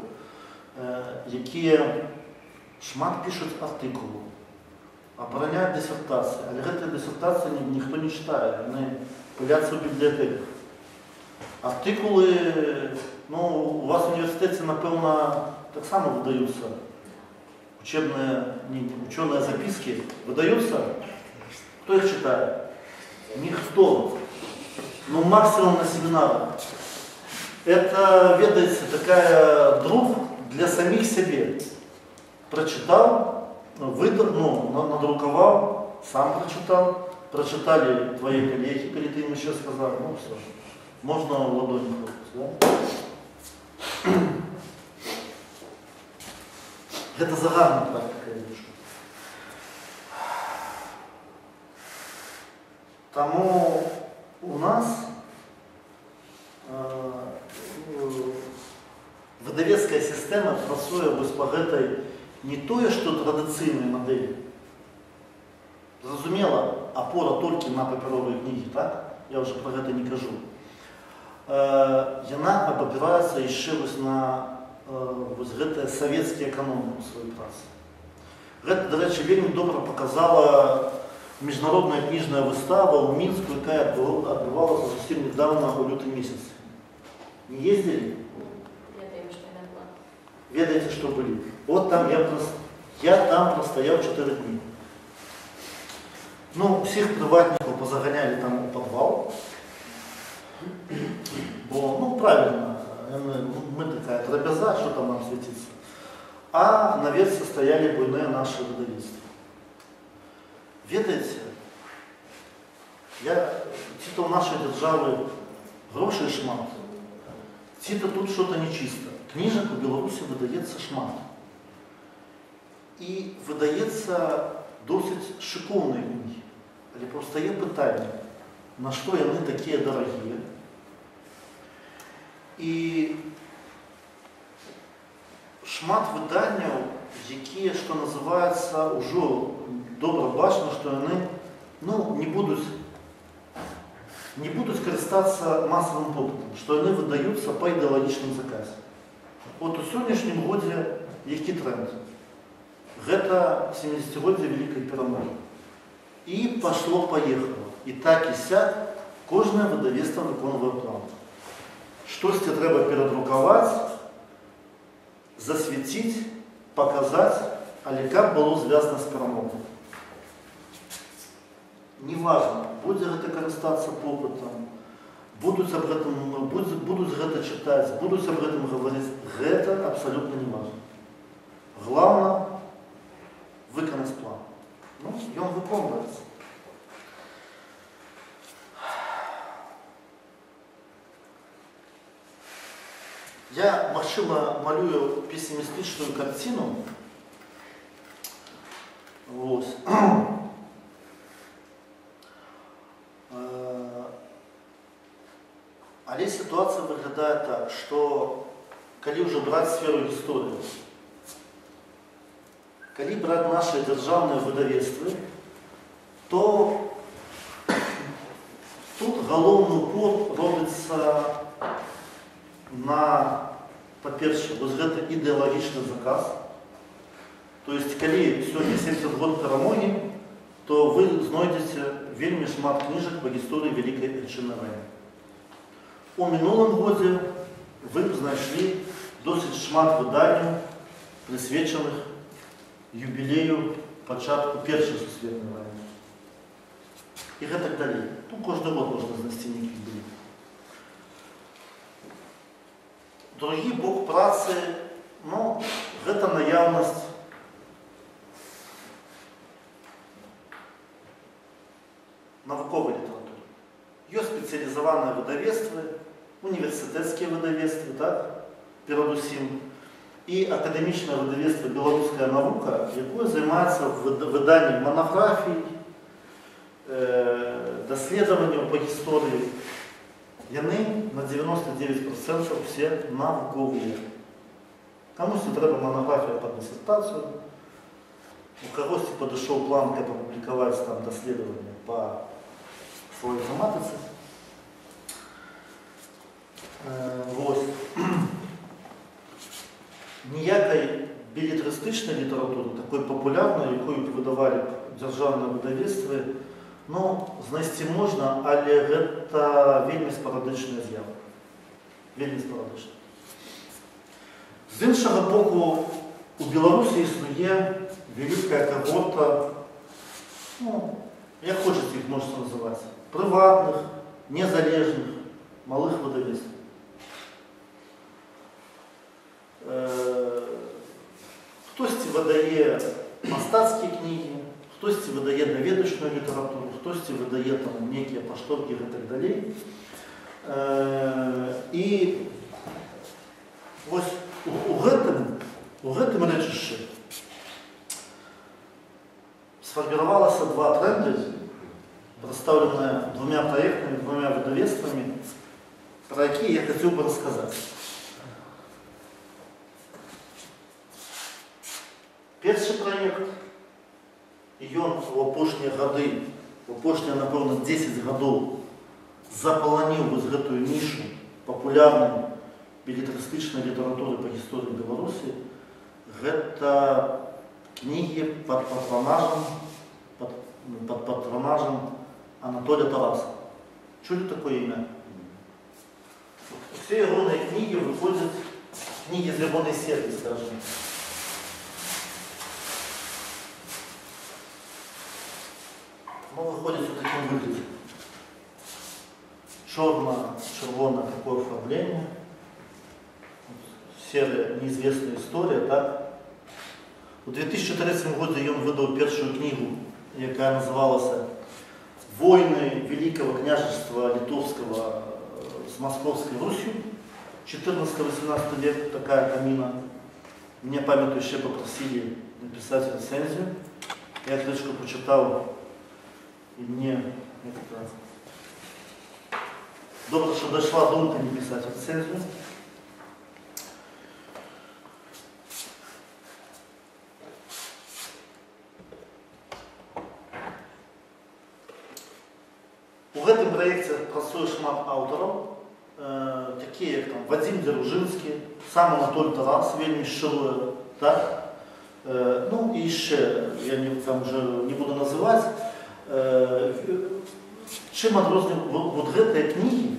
якія шмат пішуць артыкулу, абараняюць дысертацыі, але гэтыя дысертацыі ніхто не чытае, яны пыляцца ў бібліятэках. Артыкулы, ну, у вас в універсітэце, напэўна, таксама выдаюцца учебные, не, ученые записки выдаются, кто их читает? Никто. Ну, максимум на семинарах. Это, ведаете, такая друг для самих себе. Прочитал, выдал, ну, надруковал, сам прочитал, прочитали твои коллеги, перед им еще сказали, ну все, можно в ладони хлопать, да? Это загальна практика, я вижу. Тому у нас э, выдавецкая система працуе вось па гэтай не тое, што традыцыйнай мадэлі. Зразумела, апора толькі на папяровыя кнігі, так? Я ўжо пра гэта не кажу. Э, яна абапіраецца яшчэ вось на вось гэтая савецкія эканоміі ў сваёй працы. Гэта, дарэчы, вельмі добра паказала міжнародная кніжная выстава ў Мінску, якая адбывалася зусім недавно ў лютым месяцы. Не ездили? Ведаем, што яна была. Ведаеце, што былі? Вот там я, я там прастаяў чатыры дні. Ну, всіх прыватнікаў позаганялі там у падвал. Бо, ну, правильно, мы такая трапеза, что там нам светится. А наверсе стояли буйные наши выдавецтва. Ведаете, я, ці-то у нашей державы грошей шмат, ці-то тут что-то нечисто. Книжек у Беларуси выдаецца шмат. И выдаецца досыць шыкоўныя кнігі. Але просто є пытанне, на што яны такія дарагія. І шмат выданняў, якія, што называецца, ўжо добра бачна, што яны, ну, не будуць, не будуць карыстацца масавым попытам, што яны выдаюцца па ідэалагічным заказе. Вот у сённяшнім годзе які тренд. Гэта семидесятилетие Великой Перамоги. І пошло-поехало. І так і сяк кожне видавецтво виконує план. Штось треба передрукувати, засвітити, показати, але як було зв'язано з перемогою. Неважно, буде гэта користатися попитом, будуть об этом, будуть, будуть гэта читати, будуть об этом говорити. Гэта абсолютно не важно. Главное – виконати план. Ну, і він виконується. Я, машина, малюю пессимистичную картину. Вот. Але ситуация выглядает так, что коли уже брать сферу истории, коли брать наши державные выдавецтва, то тут головный упор робится на, по-перше, вот это идеологичный заказ. То есть, коли сегодня семьдесят год перемоги, то вы знайдете вельми шмат книжек по истории Великой Отечественной войны. У минулом году вы знайшли досить шмат видань, присвячених юбілею початку Першої Всесвітньої війни. І так далі. Ну, кожен год можна знайти які були. Другий бок праці, ну, гэта наявність наукової літератури. Є спеціалізоване видавецтво, університетське видавецтво, так, передусім, і академічне видавецтво «Білоруська наука», яке займається виданням монографій, дослідженням по історії. Яны на девяносто девять процентов все науковые. Комусь треба монография по диссертацию, у когось подошел план, как опубликовать там дослідження по своей тематиці. Вот. Ніякої белетристичної літератури, такої популярної, якою видавали державне видавецтво, ну, знайти можна, але гэта вельми спорадична з'ява. Вельми спорадична. З іншого боку, у Білорусі існує велика когорта, ну, як хочете їх можна називати, приватних, незалежних, малих видавецтв. Хтось видає мастацькі книги, хтось видає довідочну літературу, хтось видає там некие пашторки і так далі. І ось у гэтым, у гэтым речішчі сформировалось два тренды, представленные двумя проектами, двумя видавецтвами, про які я хотел бы рассказать. Перший проект, і ён в апошнія гады, в апошнія, напэўна, десять гадоў заполонил вось гэтую нішу популярной белетристичной литературы по истории Беларуси. Это книги под патронажем, под, под патронажем Анатолия Тараса. Что это такое имя? Все ягоные книги выходят, книги из ягоной серии, скажем. Ну, выходит в таком выгляде. Черно-червоное такое оформление. Серая неизвестная история, так? У две тысячи третьем году он выдал первую книгу, которая называлась «Войны Великого княжества Литовского с Московской Русью», четырнадцатый-восемнадцатый век, такая камина. Меня памятующие попросили написать рецензию. Я книжку прочитал, и мне это добре, что дошла думка не писать рецензию. У гэтым проекте працуе шмат аўтараў, э, такие как там Вадим Дзяружынскі, сам Анатоль Тарас, вельмі шчырыя Так? Е, ну і ще, я не, там вже не буду називати, е, чим відрізняють вот гэтыя книги,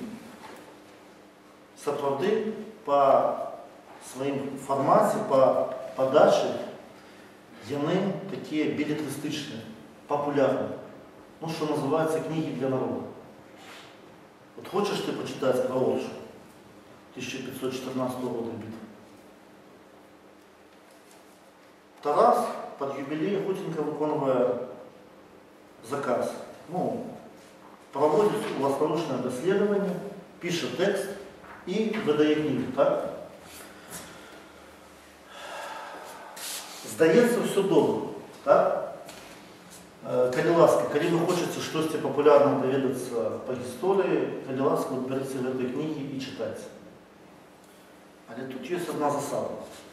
сапраўды по своим форматі, по подачі, яны такие беллетристичные, популярные. Ну, что называется, книги для народа. Вот хочешь ты почитать про Оршу тысяча пятьсот четырнадцатого года битвы? Тарас под юбилей худенько виконує заказ. Ну, проводит власноучное доследование, пишет текст и выдает книгу, так? Здається, все добре, так? Калі ласка, калі ви хочаце штосьці папулярна даведацца па гісторыі, калі ласка, берыце гэтыя кнігі і чытайце. Але тут ёсць одна засада.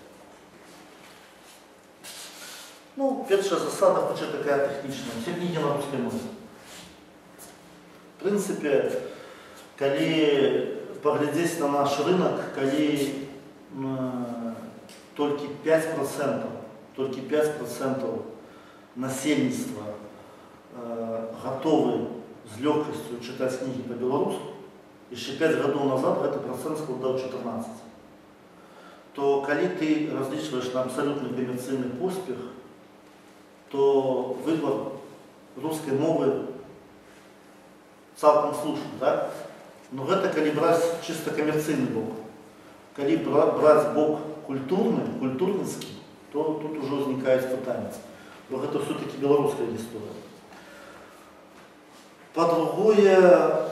Ну, першая засада, хоч і такая тэхнічная, все кнігі на рускай мове. В прынцыпе, калі паглядзець на наш рынок, калі толькі пять процентов, толькі пять процентов насельніцтва э, готовы з лёгкасцю чытаць кнігі па-беларуску, яшчэ пять гадоў назад гэты процент складаў четырнадцать. То калі ты разлічваеш на абсалютны камерцыйны поспех, то выбор рускай мовы цалкам слушны, так? Но гэта калі браць чыста камерцыйны бок. Калі браць бок культурны, культурніцкі, то тут уже ўзнікаюць пытанні. Бо гэта все-таки беларуская гісторыя. Па-другое,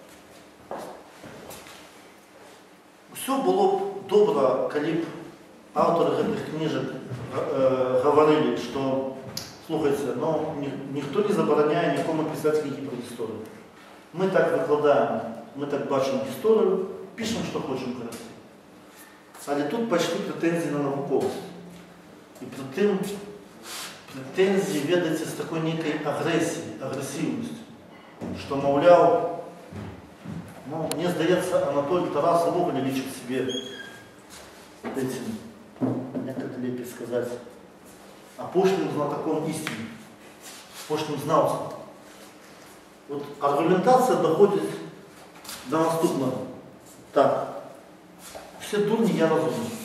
все было б добра, калі б аўтары гэтых кніжак э, гаварылі, што, слухайце, но ніхто не забараняе нікому пісаць кнігі пра гісторыю. Мы так выкладаем, мы так бачым гісторыю, пішам, што хочам пра гэта. Але тут пайшлі прэтэнзіі на навуковасць. І пры тым претензии, ведаеце, с такой некой агрессией, агрессивностью, что, мовляв, ну, мне здаецца, Анатолий Тарас увогуле лічыць себе этим, як это лепей сказать, апошнім знатоком истины, апошнім знаўцам. Вот аргументация доходит до наступного. Так, все дурни, я разумею.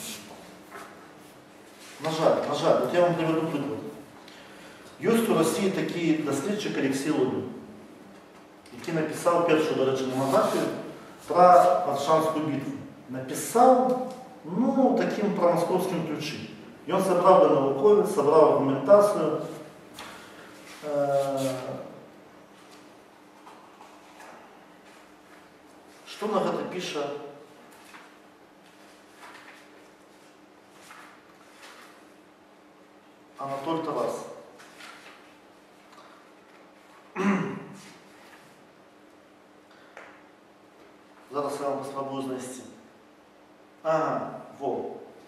На жаль, на жаль, вот я вам приведу приклад. Ёсць у Росії такий дослідчик Алексей Лобин, який написав першу, до речі, монографію про Варшавську битву. Написав, ну, таким про московським ключі. І він зібрав би науковець, зібрав аргументацію. Що на це пише Анатоль Тарас? Зараз я вам попробую знайти. Ага, во.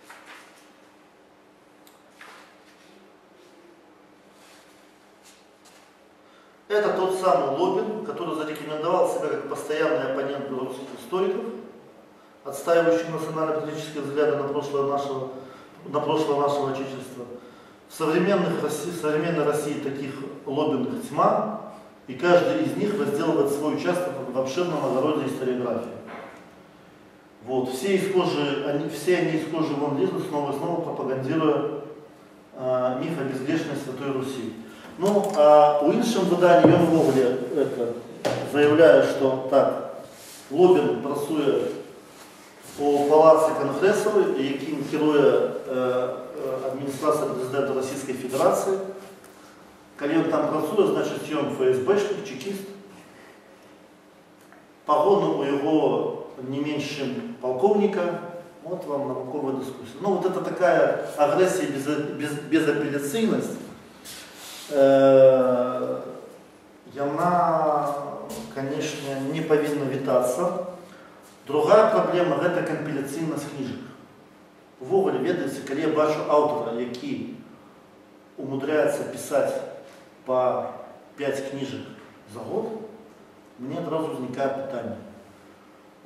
Это тот самый Лобин, который зарекомендовал себя как постоянный оппонент белорусских историков, отстаивающих национально-патриотические взгляды на прошлое нашего, на прошлое нашего Отечества. В, современных России, в современной России таких Лобиных тьма, и каждый из них разделывает свой участок в обширном огороде историографии. Вот. Все, из кожи, они, все они из кожи вон лезут, снова и снова пропагандируя э, миф о безгрешной Святой Руси. Ну, а у іншым выданні ён ввогуле заявляе, што так, Лобин працуе у палацы Конгрэсавай, якім кіруе э, адміністрацыя прэзідэнта Расійскай Федэрацыі. Калі ён там працуе, значыць ён ФСБшник, чекіст. Пагону у яго не менш, чым полковника. Вот вам навуковая дискуссия. Ну вот это такая агрессия, без, без, безапелляційнасць. Э, яна, конечно, не павінна вітацца. Другая праблема – гэта кампіляцыйнасць кніжак. Увогуле, ведаеце, калі я бачу аўтара, які умудряецца пісаць по пять книжек за год, мне одразу возникает питание.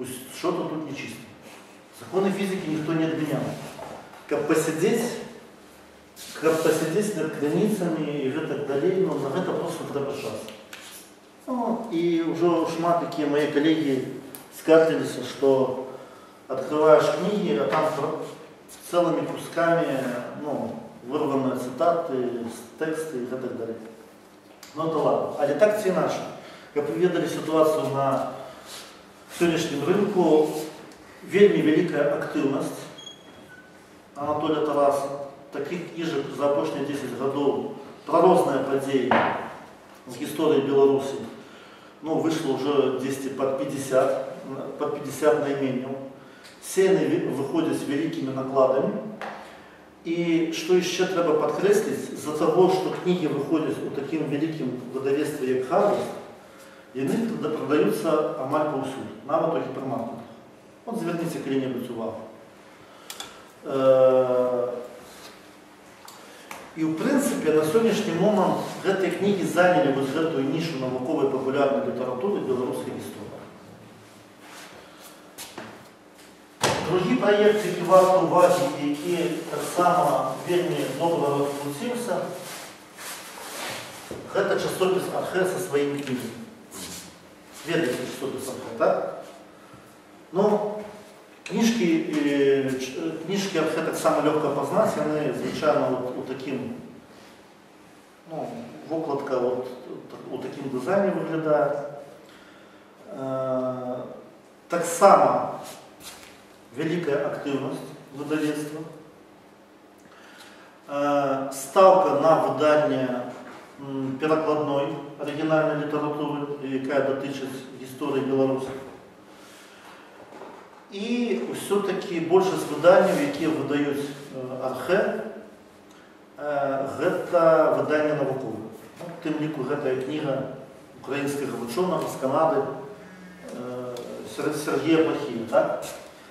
Что-то тут нечисто. Законы физики никто не отменял. Как посидеть посидеть над криницами и так далее, но на это просто треба час. Ну, и уже шмат такие мои коллеги скаржились, что открываешь книги, а там целыми кусками, ну, вырванные цитаты, тексты и так далее. Ну это ладно. А не так ці наші. Як ви ведали ситуацію на сьогоднішньому ринку, вельми велика активність Анатолія Тараса, таких книжек за останні десять років про різні події з історії Білорусі, ну, вийшло вже десь під п'ятдесят, під п'ятдесят наименів. Все вони виходять з великими накладами. І що ще треба підкреслити, за того, що книги виходять у таким великим видавництві, як Harvest, вони продаються амаль повсюди, навіть у гіпермаркетах. От зверніть коли-небудь увагу. І в принципі на сьогоднішній момент ці книги зайняли ось цю нішу наукової популярної літератури білоруської історії. Другі проєкти, які варто уваги, які так само вельми добре розкрутився, це часопис «Архе» зі своїми книгами. Ведаєте часопис «Архе», так? Ну, книжки, книжки «Архе» так само легко познати, вони, звичайно, от, от таким, ну, вкладка от, от таким дизайном виглядає. Так само великая активность видавництва, ставка на видання перекладної оригінальної літератури, яка дотичить історії Білорусі. І все-таки більшість видань, які видають Архе, це видання наукове. Тим ліку це книга українського ученого з Канади Сергія Плохія. Так?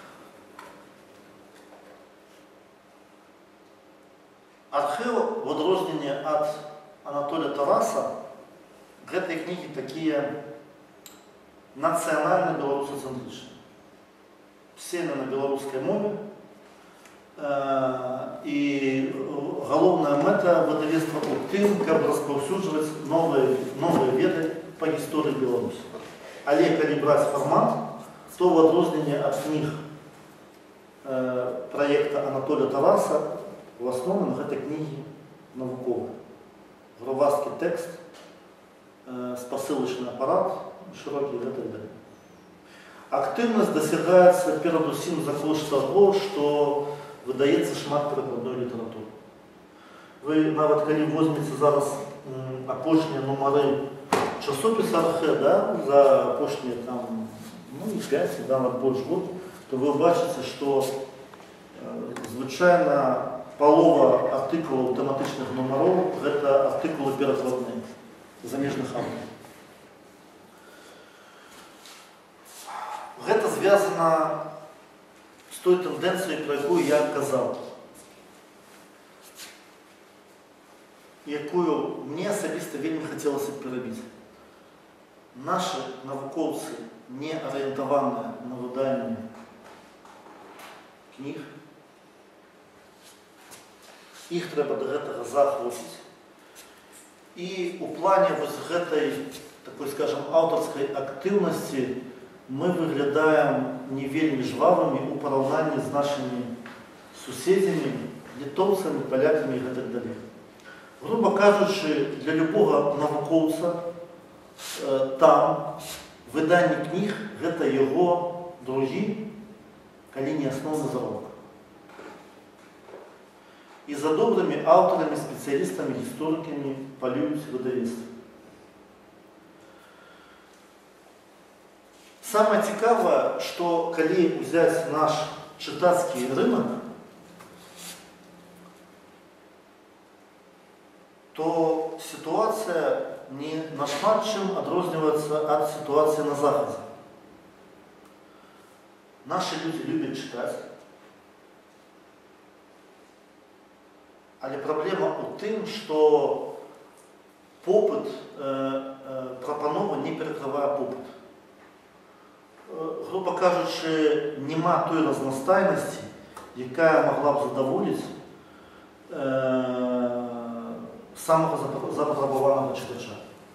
Архе, в відрізненні від Анатолія Тараса, ці книги такі національно білорусоцентричні. Всі на білоруській мові. І головна мета видавництва у тим, щоб розповсюджувати нові, нові веди по історії Білорусі. Але коли брати формат, то в відрізненні від книг проєкту Анатолія Тараса, в основному це книги наукові. Громадський текст, посилочний апарат, широкий і так далі. Активність досягається передусім за кошт того, що видається шмат перекладної літератури. Ви навіть коли візьмете зараз опошні номери часопису Архе, да, за опошні там, ну, і п'ять, да, на більш год, то ви бачите, що звичайно полова артикулів тематичних номерів – це артикули перекладні заміжних авторів. Це зв'язано з тою тенденцією, про яку я казав, яку мені особисто вельми хотілося б перебити. Наші науковці, не орієнтовані на видання книг, їх треба до цього захватити. І у плані ось цієї, такої, скажімо, авторської активності ми виглядаємо не вельми жвавими у порівнянні з нашими сусідами, литовцями, поляками і так далі. Грубо кажучи, для любого науковця там видання книг – це його другі, коли не основний заробок. І за добрими авторами, спеціалістами, істориками полюють видавництво. Саме цікаве, що коли взяти наш читацький ринок, то ситуація не на шмат чим відрізняється від ситуації на Заході. Наші люди люблять читати. Але проблема у тим, що попит, пропанова не перекриває попит. Грубо кажучи, нема той разнастайності, яка могла б задовольнити э, самого запатрабованого читача.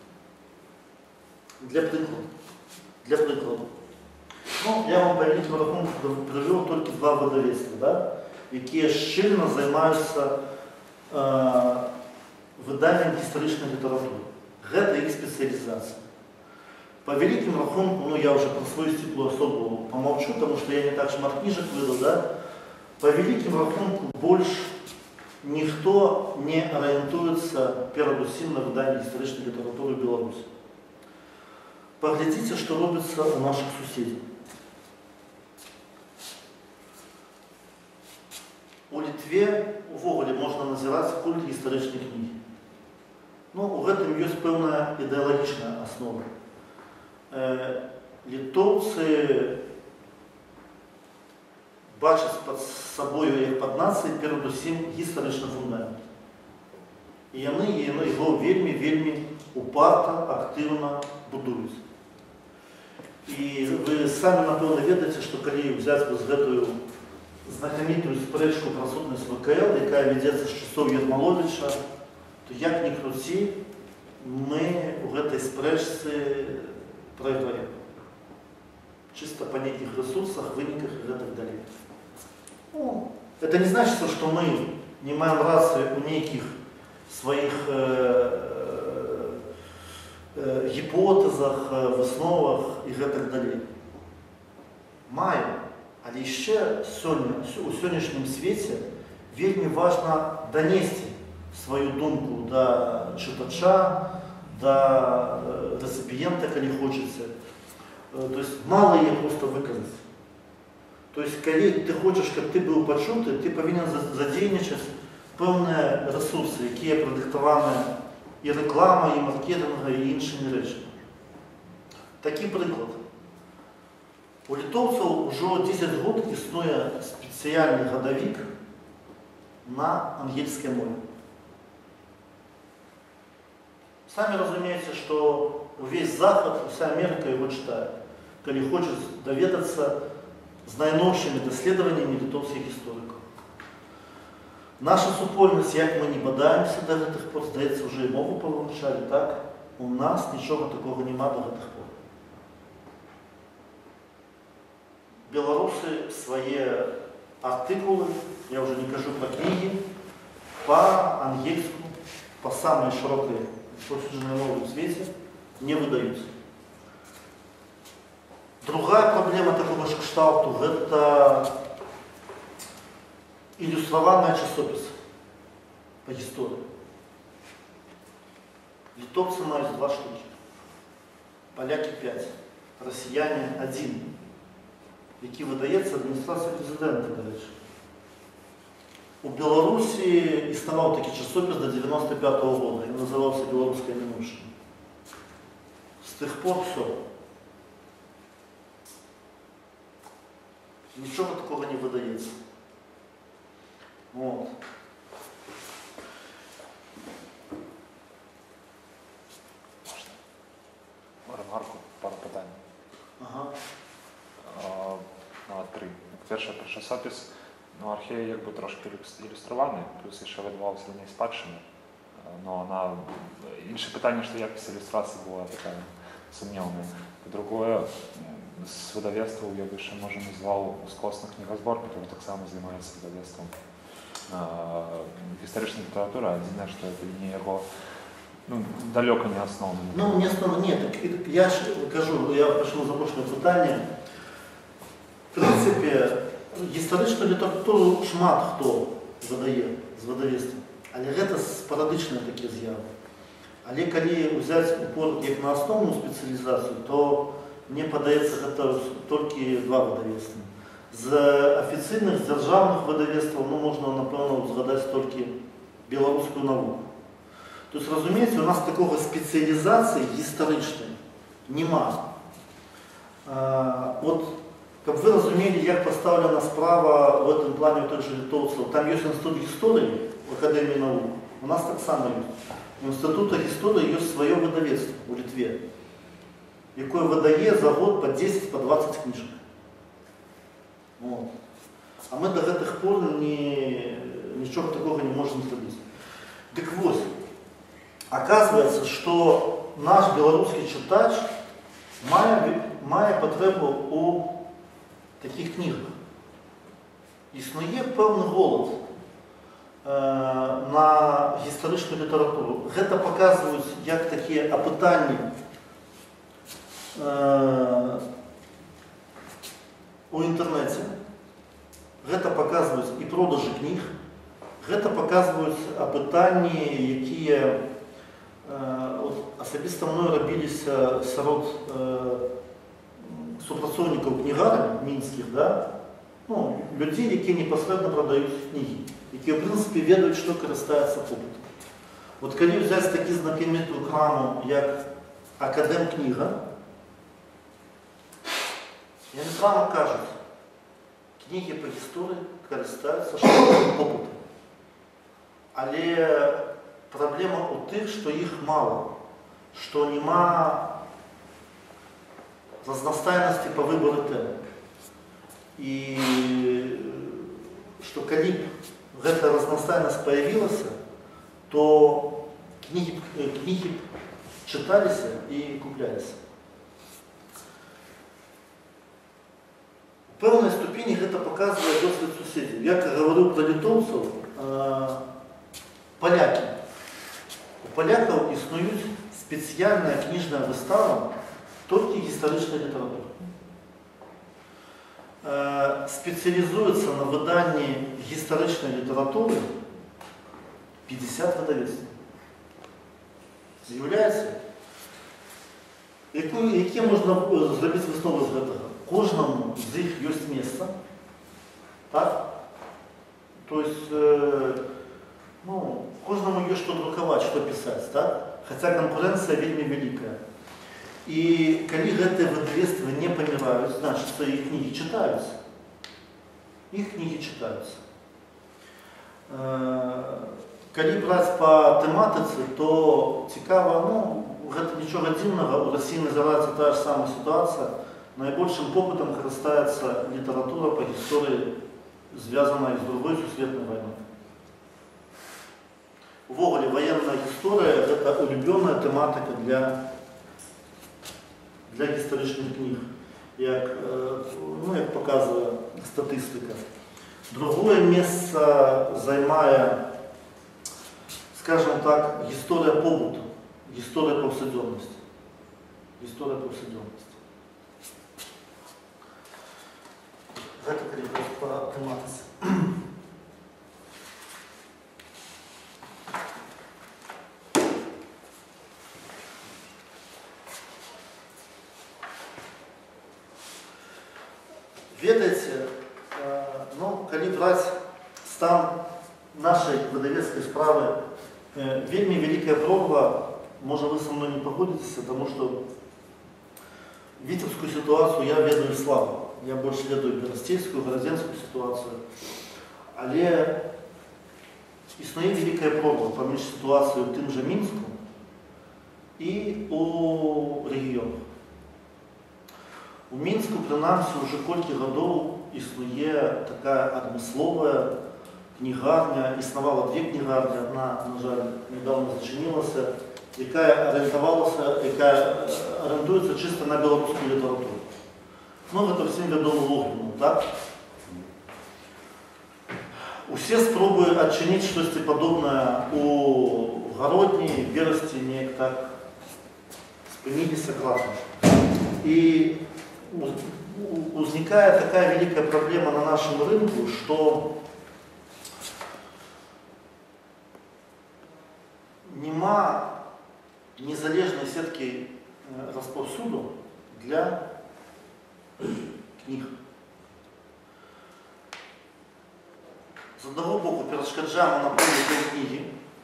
Для прикладу. Для прикладу. Ну, я вам по великому рахунку привів тільки два видавництва, да, які щільно займаються е, виданням історичної літератури. Це їх спеціалізація. По великому рахунку, ну я вже про свою стеклу особу помолчу, тому що я не так шмат книжек видав, да, по великому рахунку більше ніхто не орієнтується передусім на видання історичної літератури в Білорусі. Поглядите, что робится у наших сусідів. У Литве увогуле можна називати культ історичної книги. Ну, у гэтым ёсць пэўная ідэалагічная аснова. Э, літоўцы бачаць пад сабою як пад нацыяй перадусім гістарычны фундамент. І яны яго вельмі, вельмі упарта, актыўна будуюць. І вы самі, напэўна, ведаеце, што калі взяць вось гэтую знакамітую спрэчку пра сутнасць ВКЛ, якая вядзецца з часоў Ермаловіча, то як ні круці, мы у гэтай спрэчцы прайграем. Чисто по нейкіх ресурсах, выніках і гэтак далей. Ну, это не значит, что мы не маем рацыі у нейкіх сваіх э, э, гіпотэзах, высновах і гэтак далей. Маем. Але яшчэ сёння, у сённяшнім свеце вельмі важна данесці сваю думку да чытача, да рэцыпіента, калі хочаце. То есть мало яе просто выказаць. То есть калі ты хочаш, каб ты быў пачуты, ты павінен задзейнічаць пэўныя рэсурсы, якія прадыктаваны і рэклама, і маркетинга, і іншымі рэчамі. Такі прыклад. У літоўцаў ужо дзесяць год існуе спецыяльны гадавік на ангельскай мове. Самі разумееце, што увесь Захад, уся Амерыка яго чытае, калі хочуць даведацца з найноўшымі даследаваннямі літоўскіх гісторыкаў. Наша супольнасць, як мы не бадаемся да гэтых пор, здаецца, уже і мову павывучалі, так? У нас нічога такога няма да гэтых пор. Беларусы свае артыкулы, я уже не кажу про кнігі, па-ангельску, па самай шырокай распаўсюджанай мове ў свеце не выдаюцца. Другая праблема такого ж кшталту – гэта ілюстраваныя часопісы па гісторыі. Літоўцы маюць два штукі, палякі пяць, расіяне адзін, які выдаецца адміністрацыя прэзідэнта, дарэчы. У Беларусі існаваў такі часопіс да дзевяноста пятага года, ён называўся «Беларуская мінуўшчына». З тых пор все. Нічога такога не выдаецца. Вот. Ремарку, пару питань. Ага. А, ну, три. Перше, про часопис. Ну, архея якби трошки ілюстрований, плюс ще видавалася до неї спадщина. Но вона... Інше питання, що якість ілюстрації була така сумнівна. По-друге, з видавецтва я би ще, може, назвав «Скосна книгозбор», який так само займається видавецтвом історичної літератури, а єдине, що це не його, ну, далеко не основне. Ну, не основне, ні, так я ж кажу, я прийшов запрошене питання. В принципі, історичну літературу шмат хто видає з видавецтва, але гэта спорадичні такі з'яви. Але калі взяти упор як на основну спеціалізацію, то мне падаецца гэта толькі два видавецтва. З афіцыйных, з дзяржаўных видавецтваў, ну, можна, напэўна, згадаць толькі беларускую навуку. То есть, разумеется, у нас такого специализации гістарычнай нема. А, вот, как вы разумели, як поставлена справа в этом плане у тех же литовцев, там есть институт истории в Академии наук, у нас так само есть. У института истории есть свое выдавецтво у Литве, якое выдае за год по десять, по двадцать книжек. Вот. А мы до гэтых пор не, нічого такого не можна зробити. Так ось, оказується, що наш білоруський читач має, має потребу у таких книгах. Існує певний голод е, на історичну літературу. Це показують як такі опитання е, у інтернеті. Це показують і продажі книг. Це показують опитання, які е, от, особисто мною робилися серед е, супрацовників книгарень мінських, да? Ну, людей, які непосредньо продають книги, які, в принципі, ведають, що користується попитом. От коли взяти таку знакомиту краму, як Академ-книга, вони прямо кажуть, книги по історії користуються широким попитом. Але проблема у тих, що їх мало, що нема разнастайності по вибору тем. І що коли б ця разнастайність появилася, то книги, книги читалися і куплялися. У певній ступені це показує досвід сусідів. Як говорив про литовців, поляки. У поляків існують спеціальна книжна вистава тільки історичної літератури. Спеціалізується на виданні історичної літератури п'ятдесят видавництв. З'являється, які можна зробити висновки з цього? Кожному з них є місце. Так? Тобто, ну, кожному є що друкувати, що писати. Так? Хоча конкуренція вельми велика. І коли ці видавництва не помирають, значить, що їх книги читаються. Їх книги читаються. Коли брати по тематиці, то цікаво, ну, нічого дивного, у Росії називається та ж сама ситуація. Найбільшим попитом користується література по історії, зв'язана з Другою світовою війною. Ввогуле, воєнна історія – це улюблена тематика для для історичних книг, як, ну, як показує статистика. Друге місце займає, скажімо так, історія побуту, історія повсякденності. Історія повсякденності. Це якраз по тематиці. Ведаете, ну, коли брать стан нашей выдавецкой справы, вельми великая проба, может вы со мной не погодитесь, потому что витебскую ситуацию я ведаю слабо. Я больше ведаю берестейскую, городенскую ситуацию. Але існує великая проба поміж ситуацією в тим же Мінську і у регіонах. У Мінську, принаймні, вже кілька років існує така адмислова книгарня, існувала дві книгарні, одна, на жаль, недавно зачинилася, яка орієнтувалася, яка орієнтується чисто на білоруську літературу. Ну, це всім відомо Логвіну, так? Усі спробують відчинити щось подобне у Городні, в Берестіні, як так спинилися кратно. І возникает такая великая проблема на нашем рынке, что нема незалежной сетки розповсюду для книг. З одного боку перешкоджає монополія книги,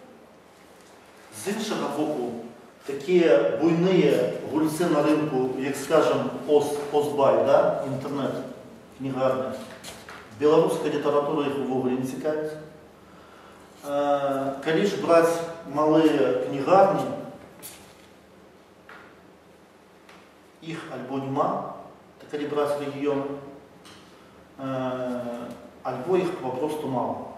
з іншого боку такі буйні гульці на ринку, як, скажімо, Озбай, да? Інтернет, книгарня. Білоруська література їх ввогуле не цікавить. Коли ж брати малі книгарні, їх або нема, та коли брати регіони, або їх просто мало.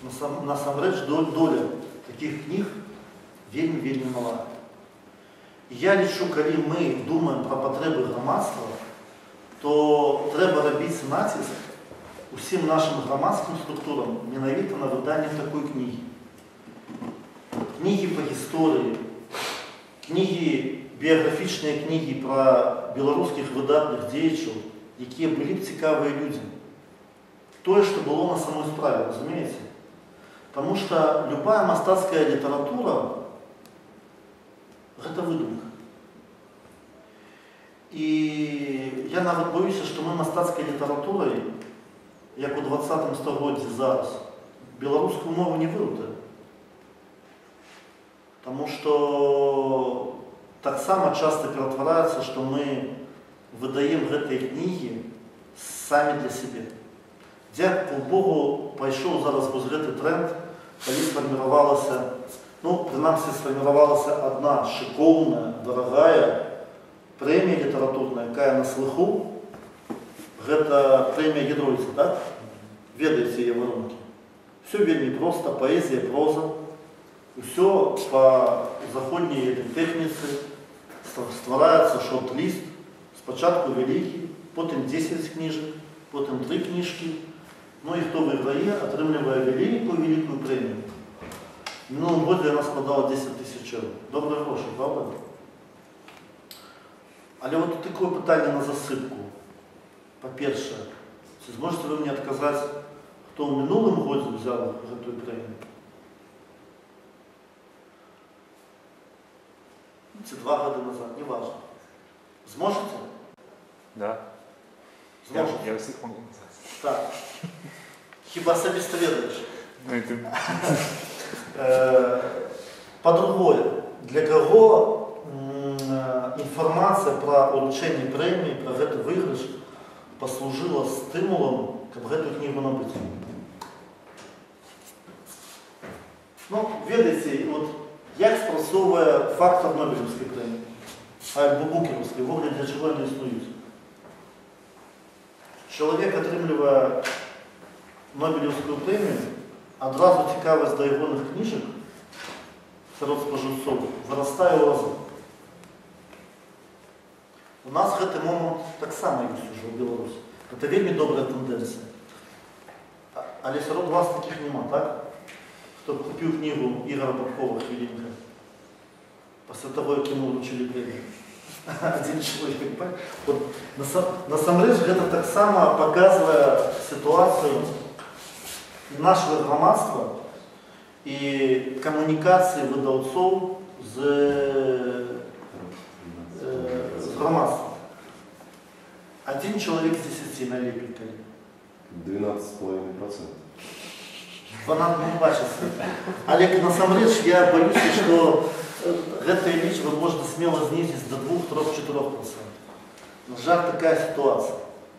насам- насамрэч дол- доля таких кніг вельмі вельмі мала. І я лічу, калі мы думаем пра патрэбы грамадства, то трэба рабіць націск усім нашим грамадскім структурам менавіта на выданне такой кнігі. Кнігі па гісторыі, кнігі, біяграфічныя кнігі пра беларускіх выдатных дзеячаў, якія былі б цікавыя людзям. Тое, што было на самой справе, разумееце? Таму што любая мастацкая літаратура – гэта выдумка. І я нават боюся, што мы мастацкай літаратурай, як у двадцатым стагоддзі зараз, беларускую мову не вырутаем. Таму што таксама часта ператвараецца, што мы выдаем гэтыя кнігі самі для сябе. Дзякую Богу, пайшоў зараз вось гэты тренд, калі сфарміравалася, ну, прынамсі, сфарміравалася адна шыкоўная, дарагая прэмія літаратурная, якая на слыху, гэта прэмія Гідройца, так? Ведаеце яе варункі. Все вельмі проста, паэзія, проза. Усё па заходняй тэхніцы ствараецца шорт-ліст, спачатку вялікі, потым дзесяць кніжак, потым тры кніжкі. Ну і хто выйграе, атрымлівае вялікую вялікую прэмію. В мінулым годзе яна складала дзесяць тысяч еўро. Добрыя грошы, правда? Але вот такое пытанне на засыпку. Па-першае, ці зможаце вы мне адказаць, хто ў мінулым годзе ўзяў гэтую прэмію? Ці два гады назад, не важно. Зможаце? Да. Я, Зможаце? я всіх можу назвати. Так. Хіба асабіста ведаеш? Ну і ти. Э, По-другое, для каго м, інфармацыя пра уручэнне прэміі, пра гэты выйгрыш паслужыла стымулам, каб гэтую кнігу набыць? Ну, ведаеце, вот як спрацоўвае фактор Нобелевскай прэміі, альбо Букераўскай, вогуле для чаго яны існуюць? Чалавек атрымлівае Нобелевскую прэмію, адразу цікавасць да ягоных кніжак сярод спажыўцоў вырастае ў разы. У нас гэты момант таксама ёсць ужо ў Беларусі. Гэта вельмі добрая тэндэнцыя. Але сярод вас такіх няма, так? Хто купіў кнігу Ігора Бабкова «Хвілінка» пасля таго, як яму ўручылі прэмію. Адзін чалавек. Вот, насамрэч, гэта таксама паказвае сітуацыю нашего грамадства і камунікацыі выдаўцоў з, э, з грамадствам. Адзін чалавек з дзесяці найлепей калі. двенадцать с половиной процентов. Вона не бачыцца. Але насамрэч я боюся, што гэтая лічба можна смело знізіць до двух, трох, чатырох процентов. На жаль, такая сітуацыя.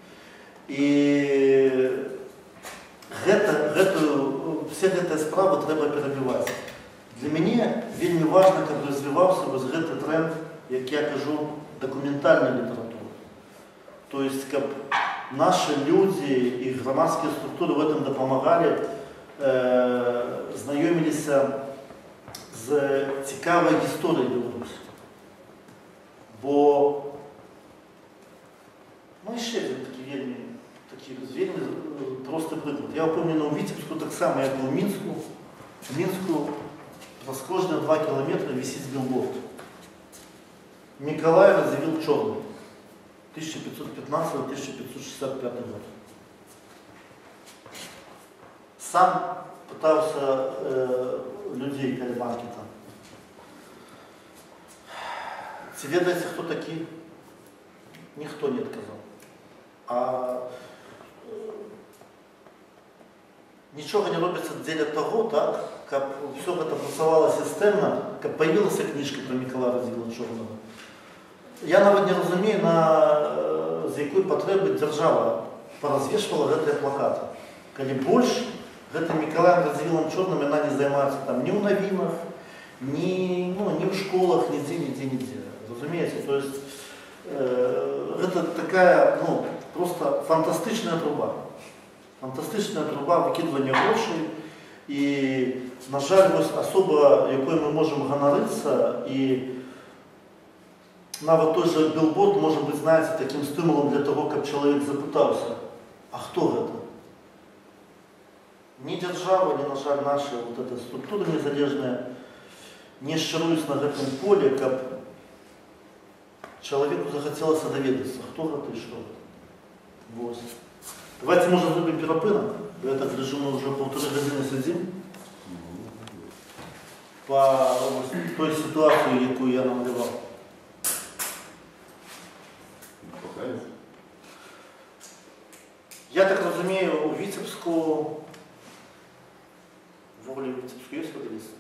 І гэта, гэтую, все гэтыя справы трэба перабіваць. Для мяне вельмі важна, каб развіваўся вось гэты тренд, як я кажу, дакументальнай літаратуры. То есть, каб наши люди і грамадскія структуры в этом дапамагалі, э, знаёміліся з цікавай гісторыяй Беларусі. Бо ну яшчэ один такі вельмі такі вельмі просты прыклад. Я ўпэўнены ў Віцебску таксама, як і ў Мінску. В Мінску праз кожныя два кіламетры вісіць білборд. Миколай Радзівіл Чорны. тысяча пятьсот пятнадцатый — тысяча пятьсот шестьдесят пятый год. Сам пытался э, людей калібанки там. Ці ведаеце, хто такі? Ніхто не адказаў. А э, нічога не робіцца дзеля таго, так, каб все гэта працавала сістэмна, каб появілася кніжка про Миколая Радзівіла Чорнага. Я нават не разумею, на, з якой патрэбы дзяржава паразвешвала гэтыя плакаты. Калі больш гэтым Миколаем Радзівілам Чорным яна не займаецца там ні ў навінах, ні, ну, ні ў школах, нідзе, нідзе, нідзе. Разумееце? То есть э, гэта такая, ну, просто фантастычная труба. Фантастычная труба выкідвання грошай. І, на жаль, ось особа, якою ми можемо ганоритися, і навіть той же білборд може бути, знаєте, таким стимулом для того, щоб чоловік запитався, а хто це? Ні держава, ні, на жаль, наші вот эта структура незалежная не шируюсь на этом поле, как человеку захотелось доведаться, кто это и что это. Вот. Давайте, может, зробимо перепинок. Я так гляжу, мы уже полторы години сидим. По той ситуації, яку я намалював. Я так розумію, у Вітебську, в Волі Вітебську є видавництво?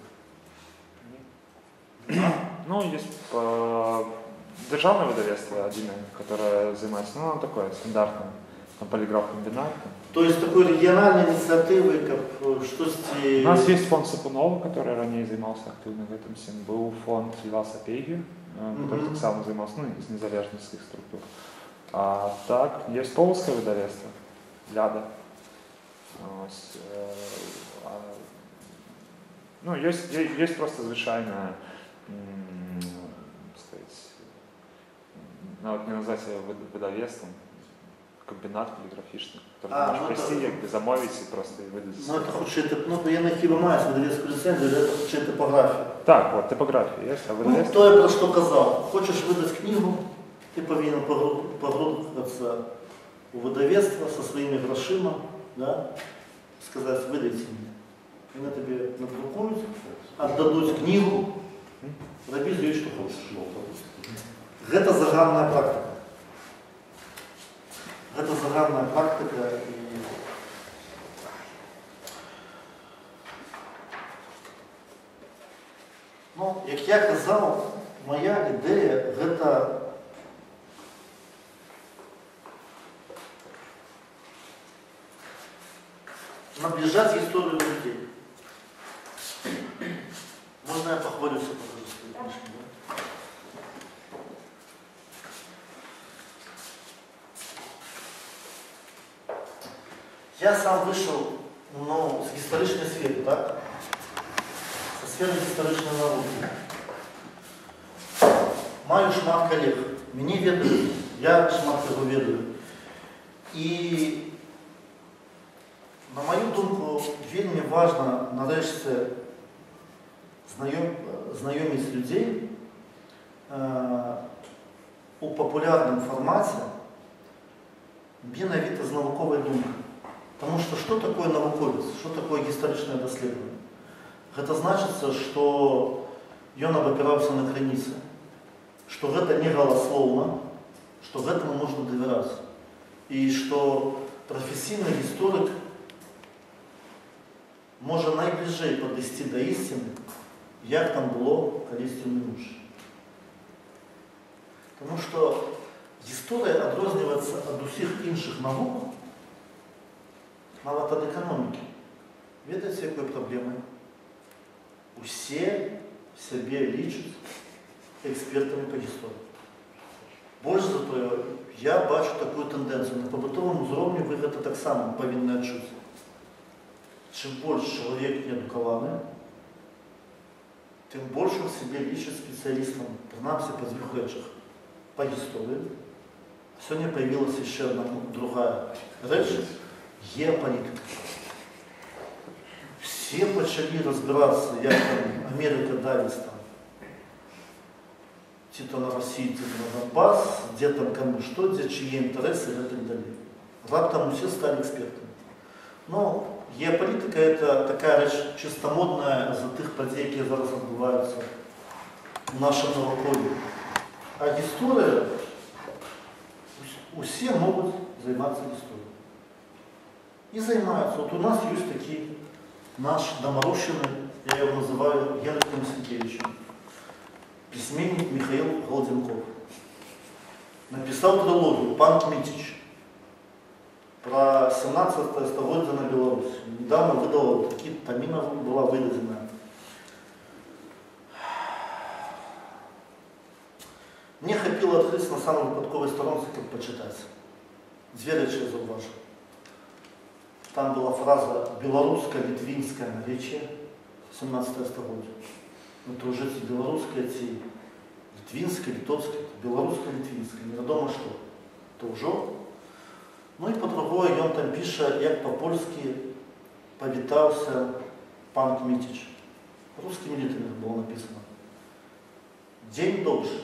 Ну, есть э, державное видавецтво, один, которое занимается, ну, оно такое, стандартным, там, полиграф-комбинатом. То есть такой региональной инициативы, как что-то... У нас есть фонд Сапунова, который ранее занимался активно в этом всем. Был фонд Льва Сапеги, э, который так само занимался, ну, из незалежных структур. А так, есть полоское видавецтво, Ляда. Ось, э, а, ну, есть, есть, есть просто звичайное, сказать, ну, вот не назвать его видавецтвом, комбинат полиграфічний, который А, можешь ну, прийти, это... якби замовить і просто видати. Ну, это хоче, ну, я на хіба маю видавецьку ліцензію, але це хоче типографія. Так, от, типографія є, а Ну, видавецтво? то я про що казав. Хочеш видати книгу, ти повинен погрузитися у видавецтво со своїми грошима, да? Сказати, видайте мені. Вони тобі надрукують, віддадуть книгу, роби з нею, що хочеш. Це загальна практика. Це загальна практика. І... Ну, як я казав, моя ідея – це наближать історію до людей. Можна я похвалюся, покажу свою книжку? Да? Я сам вийшов, ну, з історичної сфери, так? З сфери історичної науки. Маю шмат колег. Мені ведають, я шмат кого ведаю. І, на мою думку, вельми важно нарешті знайом, знайомість людей е, у популярному форматі менавіта з наукової думки. Потому что что такое науковец, что такое историческое доследование? Это значит, что он опирался на границы, что это не голословно, что этому можно доверять. И что профессиональный историк может найближе подвести до истины, як там было колись минувшее. Потому что история отрізняється от усіх інших наук, навіть від економіки. Ведаєте, якої проблеми? Усі себе лічать експертами по історії. Більше за то, я бачу таку тенденцію. На побутовому рівні ви це так само повинні відчути. Чим більше чоловік не едукований, тим більше в себе лічать спеціалістом, принаймні по двох речах. По історії. Сьогодні з'явилася ще одна друга реч. Геополітика. Всі почали розбиратися, як там Америка давить там, чи то на Росію, чи то на Донбас, де там кому що, де чиї інтереси і так далі. Раптом усі стали експертами. Ну, геополітика – це така реч чисто модна за тих подій, які зараз відбуваються в нашому навколі. А історія, усі можуть займатися історією. И занимаются. Вот у нас есть такие, наш доморощенный, я его называю Генрихом Сенкевичем, письменник Михаил Голденков. Написал трилогию «Пан Кмитич» про семнадцатое століття на Беларусь. Недавно выдала, такие томина была выдана. Мне хапило открыть на самой випадковій сторонці, как почитать. Две речи я зауважу. там была фраза «белорусско-литвинское наречие», семнадцатое столетие. Это уже ці белорусское, ці литвинское, литовское, белорусско-литвинское, неведомо что. Это уже. Ну и по-другое, он там пишет, як по-польски повитался пан Кмитич. Русскими литерами было написано. День добрый.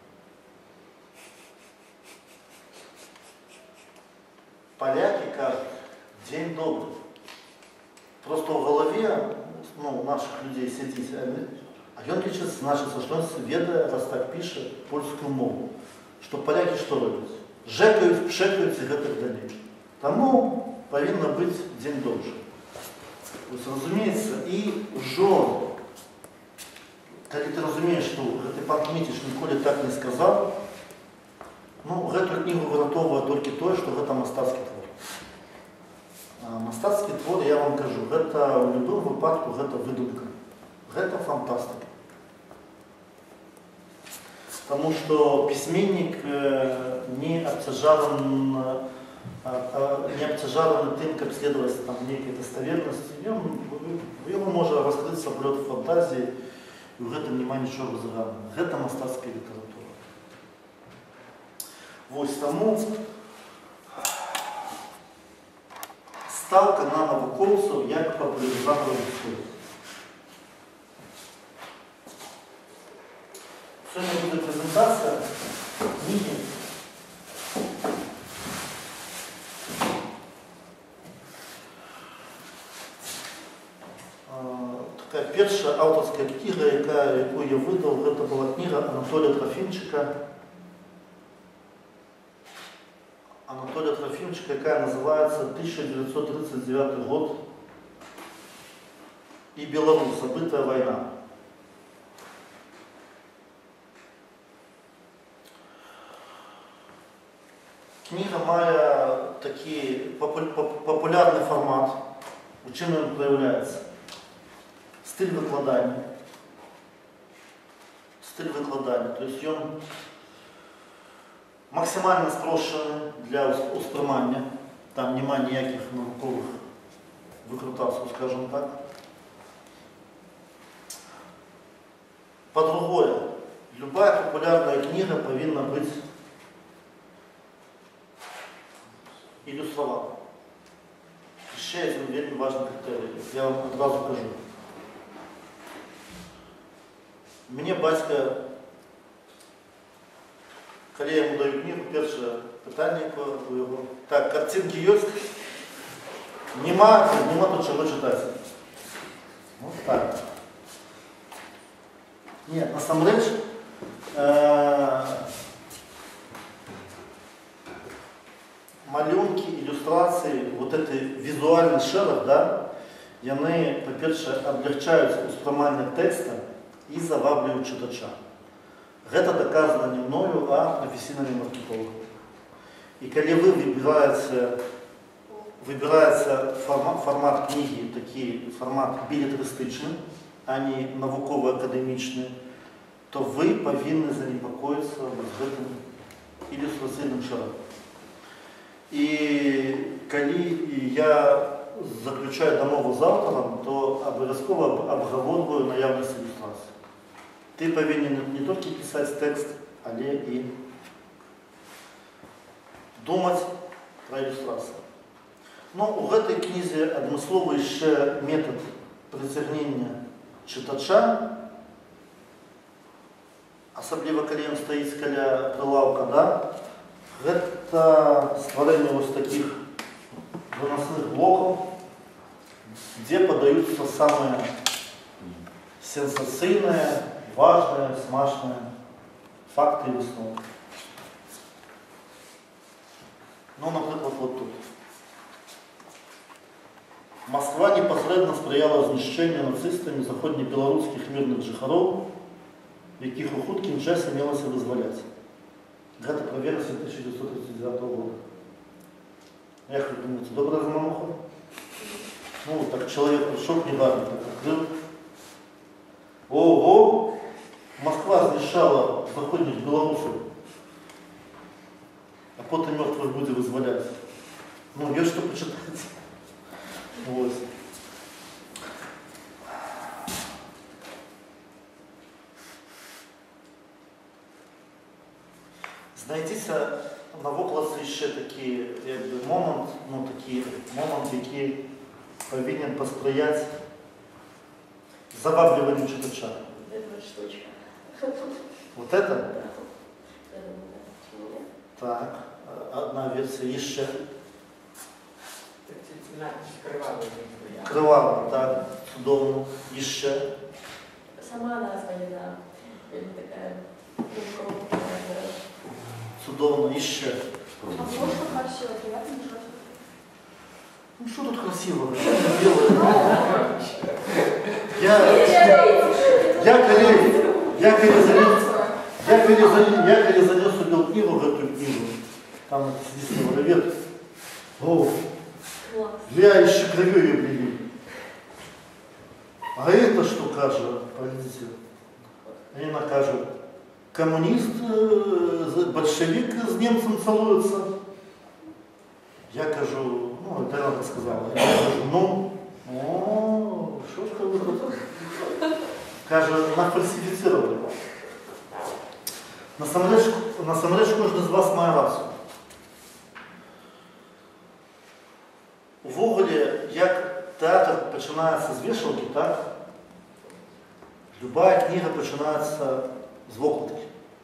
Поляки кажут, день добрый. Просто в голове ну, наших людей сидит, а он лічить, значится, что он ведает, раз так пишет, польскую мову. Что поляки что роблять? Жекают, пшекают и гэтак далее. Тому повинно быть день добрый. То есть, разумеется, и уже, когда ты разумеешь, что гэты пан Кмитич ніколі так не сказал, ну, гэту книгу выратоўвае только то, что гэта мастацкі твор. А мастацкі твор, я вам кажу, гэта в любым выпадку гэта выдумка. Гэта фантастика. Потому что письменник не обтяжаран, не обтяжаран тем, как следовать там некой достоверности. Его можно раскрыть самолет фантазии, и в этом нема ничего разыгранного. Это мастацкая литература. Вот тому ставка на навукоўцаў як папуляризатараў гісторыі. Сегодня будет презентация книги такая первая авторская книга, яку я выдал, это была книга Анатолия Трофимчика. Анатолия Трофимчика, якая называется тысяча девятьсот тридцать девятый год и Беларусь. Забытая война. Книга мае такий популярный формат. У чым он проявляется? Стиль выкладання. Стиль выкладання. То есть он максимально спрощений для усприймання. Там нема ніяких наукових викрутасів, скажем так. По-другое, любая популярная книга повинна быть иллюстрована. Ще один вельми важный критерий. Я вам одразу кажу. Мне батька, коли я ему даю книгу, перше питання у його. Так, картинки есть? Нема, нема тут чого читати. Вот так. Нет, насамрэч, э, малюнки, иллюстрации, вот эти визуальный шерах, да, яны, по-перше, облегчают усприймання текста и завабливают читача. Это доказано не мною, а профессиональным маркетологом. И когда вы выбираете, выбирается формат, формат книги, такий формат билетристичный, а не науково-академічний, то ви повинні занепокоїтися з цим ілюстраційним шаром. І коли я заключаю домову з автором, то обов'язково обговорюю наявність ілюстрації. Ти повинен не тільки писати текст, але і думати про ілюстрацію. Ну, у этой книзі адмысловий ще метод притягнення читача, особливо коли він стоїть каля прилавка, да, это створение вот таких выносных блоков, где подаются самые сенсацийные, важные, смачные факты и основы. Ну, например, вот тут. Москва непосредственно сприяла знищенню нацистами заходньобелорусских мирных жихаров, яких у хуткім часі мелося визволяти. Гэта про версію тысяча девятьсот тридцать девятого года. Як ви думаєте, добра замануха? Ну, так чоловік прийшов, негарно так открив. Ого! Москва знищала заходніх білорусів, а потім мертвих буде визволяти. Ну, є що почитати. Ось. Знайдіться на викладці ще такий якби, момент, ну такий момент, який повинен посприяти заваблюванню читача. Это штучка. Вот это? Да. Я думаю, да. Почему нет? Так, одна версія ще. Кривава, так, чудовно. І ще. Сама назва не знаю. Или такая, ну, кого-то, Чудовно, і ще. а можно красиво, приятно держать? Ну що тут красивого? Що не делаю? Я, я, коли, я, коли занес, я, коли занес, я, коли занес эту книгу, в эту книгу, там здесь норовед, о, Класс. я еще кровью ее привил. А это что кажет, поглядите, они накажут, коммунист, э, большевик с немцем целуется. Я кажу, ну, это она сказала, я кажу, ну, о, что ж вы тут? Каже, нафальсифицировали. Насамрэч, насамрэч кожен з вас має рацію. Увогуле, як театр починається з вішалки, так? Любая книга починається з вокладки.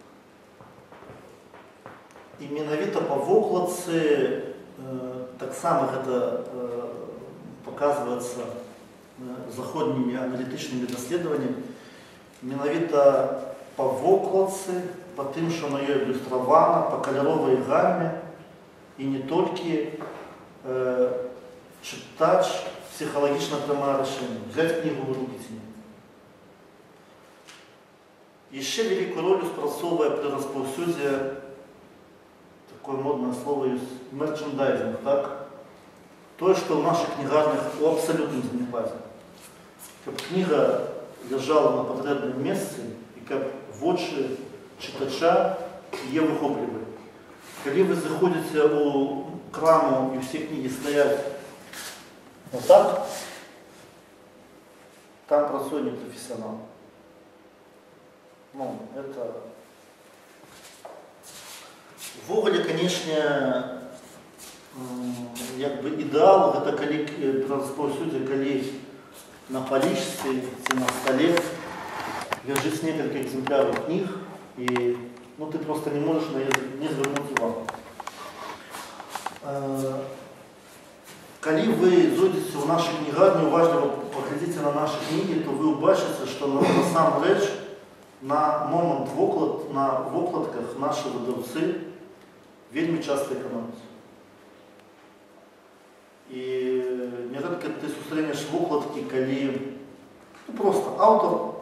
І менавіта по вокладці э, так само гэта э, показывается э, заходнімі аналітычнымі даследаваннямі. Менавіта по вокладцы, по тым, что на ёй ілюстравана, по каляровай гаме, і не толькі э, чытач псіхалагічна прымае рашэнне. Взять книгу в руки ці не. Яшчэ вялікую ролю спрацоўвае пры распаўсюдзе, такое модное слово есть, мерчендайзинг, так? То, что в наших книгарнях у абсолютно занепаде. Как книга лежала на потребном месте, и как в очи читача ее выхопливали. Когда вы заходите у краму, и все книги стоят вот так, там працуе не профессионал. Ну, это... Ввогуле, конечно, як бы ідэал гэта калі пры распаўсюдзе, калі на палічцы ці на столе ляжыць некалькі экземпляраў кніг, і ну, ты просто не можаш на не звярнуць увагу. Калі вы зойдзеце ў нашы кнігарні, уважліва паглядзіце на нашы кнігі, то вы ўбачыце, што насамрэч на момант воклад, на вокладках нашы выдаўцы вельмі часто эканомяць. І нярэдка ты сустрэнеш вокладкі, калі ну, просто аўтар,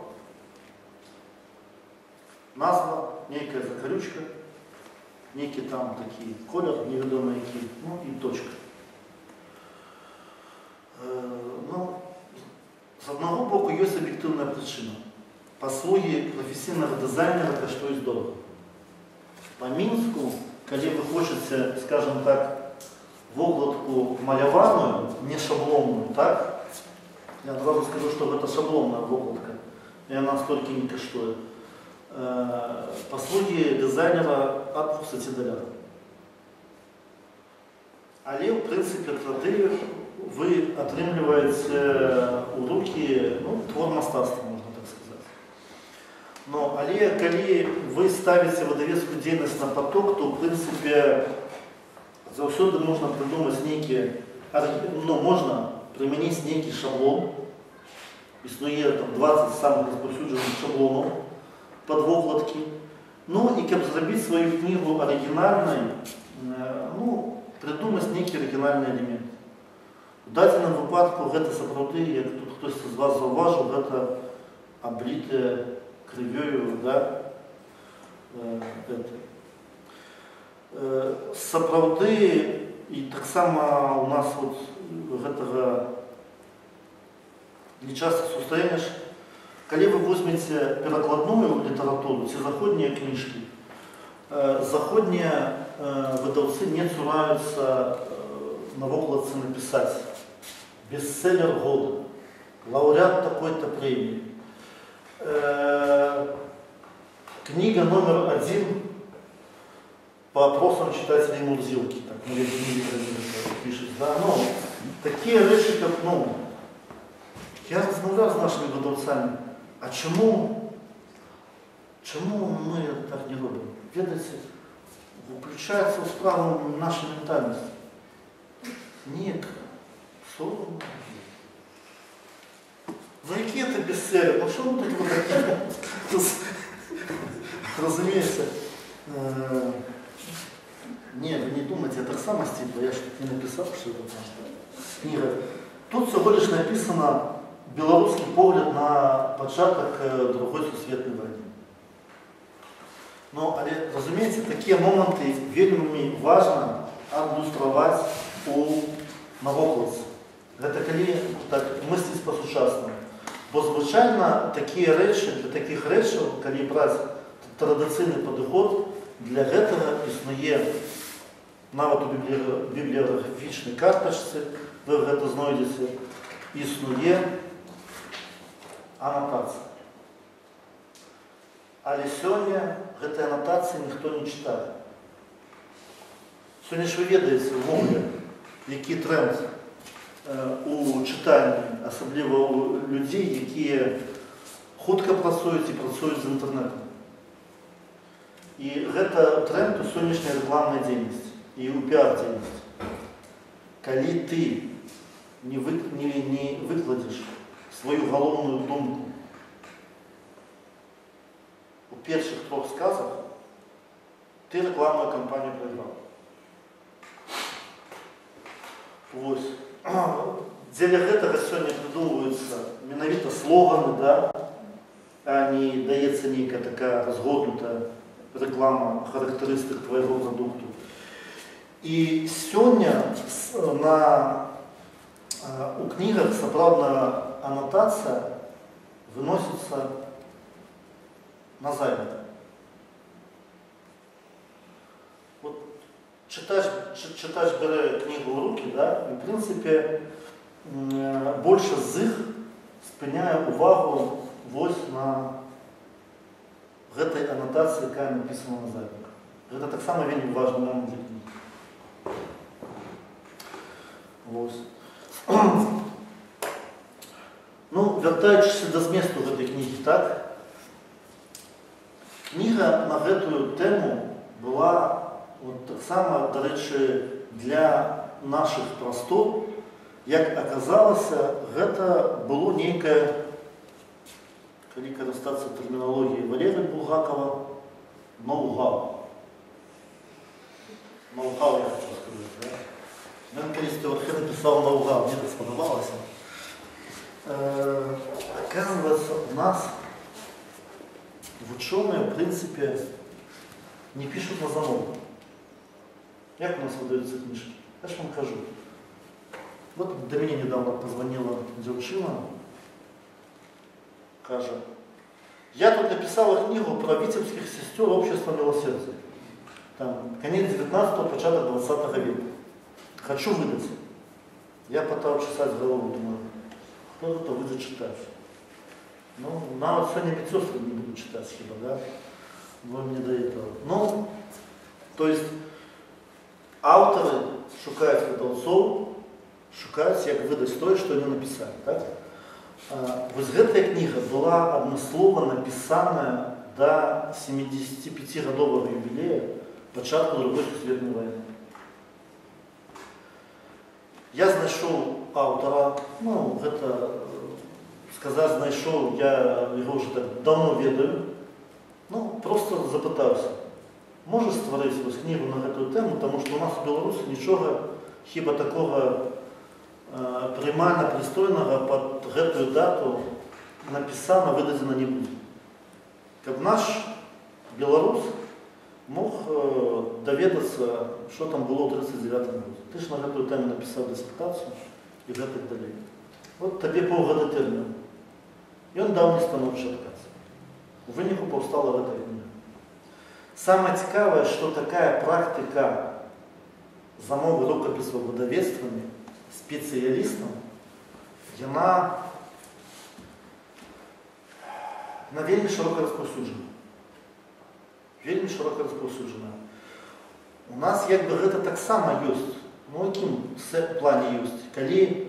назва, нейкая закарючка, нейкі там такі колер, невядома які, ну і точка. Э, ну, з аднаго боку ёсць аб'ектыўная прычына. Паслугі прафесійнага дызайнера каштуюць дорага. Па Мінску, калі вы хочаце, скажем так, вокладку маляваную, не шаблонную, так? Я одразу скажу, што гэта шаблонная вокладка, і яна столькі не каштуе. Э, паслугі дызайнера ад двухсот даляраў. Але, в прынцыпе, тады вы атрымліваеце ў рукі ну, твор мастацтва, можна так сказаць. Но, але калі вы ставіце выдавецкую дзейнасць на поток, то, в прынцыпе, заўсёды можна прыдумаць нейкі, ну, можна прымяніць нейкі шаблон. Існуе там дваццаць самых распаўсюджаных шаблонаў пад вокладкі. Ну, і каб зрабіць сваю кнігу арыгінальнай, ну, прыдумаць нейкі арыгінальны элемент. У дадзеным выпадку гэта сапраўды, як тут хтосьці з вас заўважыў, гэта аблітыя крывёю, да, э, э, сапраўды, і таксама у нас вот гэтага не часта сустрэнеш, калі вы возьмеце перакладную літаратуру ці заходнія кніжкі, э, заходнія э, выдаўцы не цураюцца э, на вокладцы напісаць бестселлер года, лауреат такой-то премии, э, книга номер один по опросам читателей Мурзилки, так, ну, пишет, да, ну, такие речи, как, ну, я размовлял с нашими видавцами, а чему, чему мы так не робим? Ведаете, включается в справу наша ментальность. Нет, соромно. За какие это бестселлер? Ну что мы тут вот такие? Разумеется, не, вы не думайте, это само стиль, я что-то не написал, что это книга. Тут всего лишь написано белорусский погляд на початок другой сусветной войны. Ну, але, разумеется, такие моменты вельми важно адлюстровать у навокольців. Это коли так мыслить по-сучасному. Бо, звичайно, такі речі, для таких речей, коли брати традиційний підход, для этого існує, навіть у бібліографічній карточці, ви це знайдете, існує анотація. Але сьогодні гэтай анотації ніхто не читає. Сьогодні ж ви ведаєте, ввогуле, який тренд у читанні, особливо у людей, які хутка працюють і працюють з інтернетом. І гэта тренд у сьогоднішньої рекламної діяльності і у піар-діяльності. Коли ти не, ви, не, не викладеш свою головну думку у перших трьох сказах, ти рекламну кампанію проіграв. Ось. Дзеля гэтага сёння придумываются менавіта слоганы, да, а не даецца нейкая такая разгорнутая реклама характеристик твоего продукту. И сёння на, у книгах сапраўдная аннотация выносится на займе. Вот читач, читач бере книгу в руки, да, и в принципе больше з іх спиняє увагу вось на гэтай анотації, яка написана на займе. Гэта так само вельмі важный момент для книги. Вось. Ну, вяртаючыся да зместу гэтай кнігі, так? Кніга на гэтую тему была вот так само, до речі, для наших простор, як аказалася, гэта было нейкае, калі карыстацца тэрміналогіяй Валерыя Булгакова, ноу-хау. Ноу-хау, я хочу сказать, да? Мен калісьці вообще написал ноу-хау, мне это сподобалось. Э, оказывается, у нас ученые, в принципе, не пишут на замову. Як у нас выдаются книжки? Я ж вам кажу. Вот до меня недавно позвонила девчина, каже, я тут написала книгу про витебских сестер общества милосердия. Там, конец девятнадцатого, початок двадцатого века. Хочу выдать. Я пытался чесать голову, думаю, кто это выйдет читать? Ну, на вот сегодня медсестры не буду читать, хиба, да? Но не до этого. Ну, то есть, авторы шукают видавцов, шукают, як выдать то, что они написали, так? Вось гэтая книга была адмыслова написана до семидесятипятигодового юбилея початку другой сусветной войны. Я знайшов автора, ну, гэта, сказать знайшов, я его уже так давно ведаю, ну, просто запытаўся. Можешь стварыць вось книгу на гэтую тему, потому что у нас в Беларуси нічога хіба такого э, прымальна прыстойнага под гэтую дату написано, выдадзена не будзе. Каб наш беларус мог э, даведацца, что там было ў тридцать девятом году. Ты ж на гэтую тему написал диссертацию и гэтак далей. Вот табе паўгода тэрміну. И он дал мне станоўчы адказ. У выніку паўстала гэтая книга. Самое цікавое, что такая практика замовы рукописов выдавецтвами специалистам яна, яна вельмі широко распаўсюджана. Вельмі широко распаўсюджана. У нас як бы гэта таксама ёсць. Ну, якім плане ёсць? Калі э,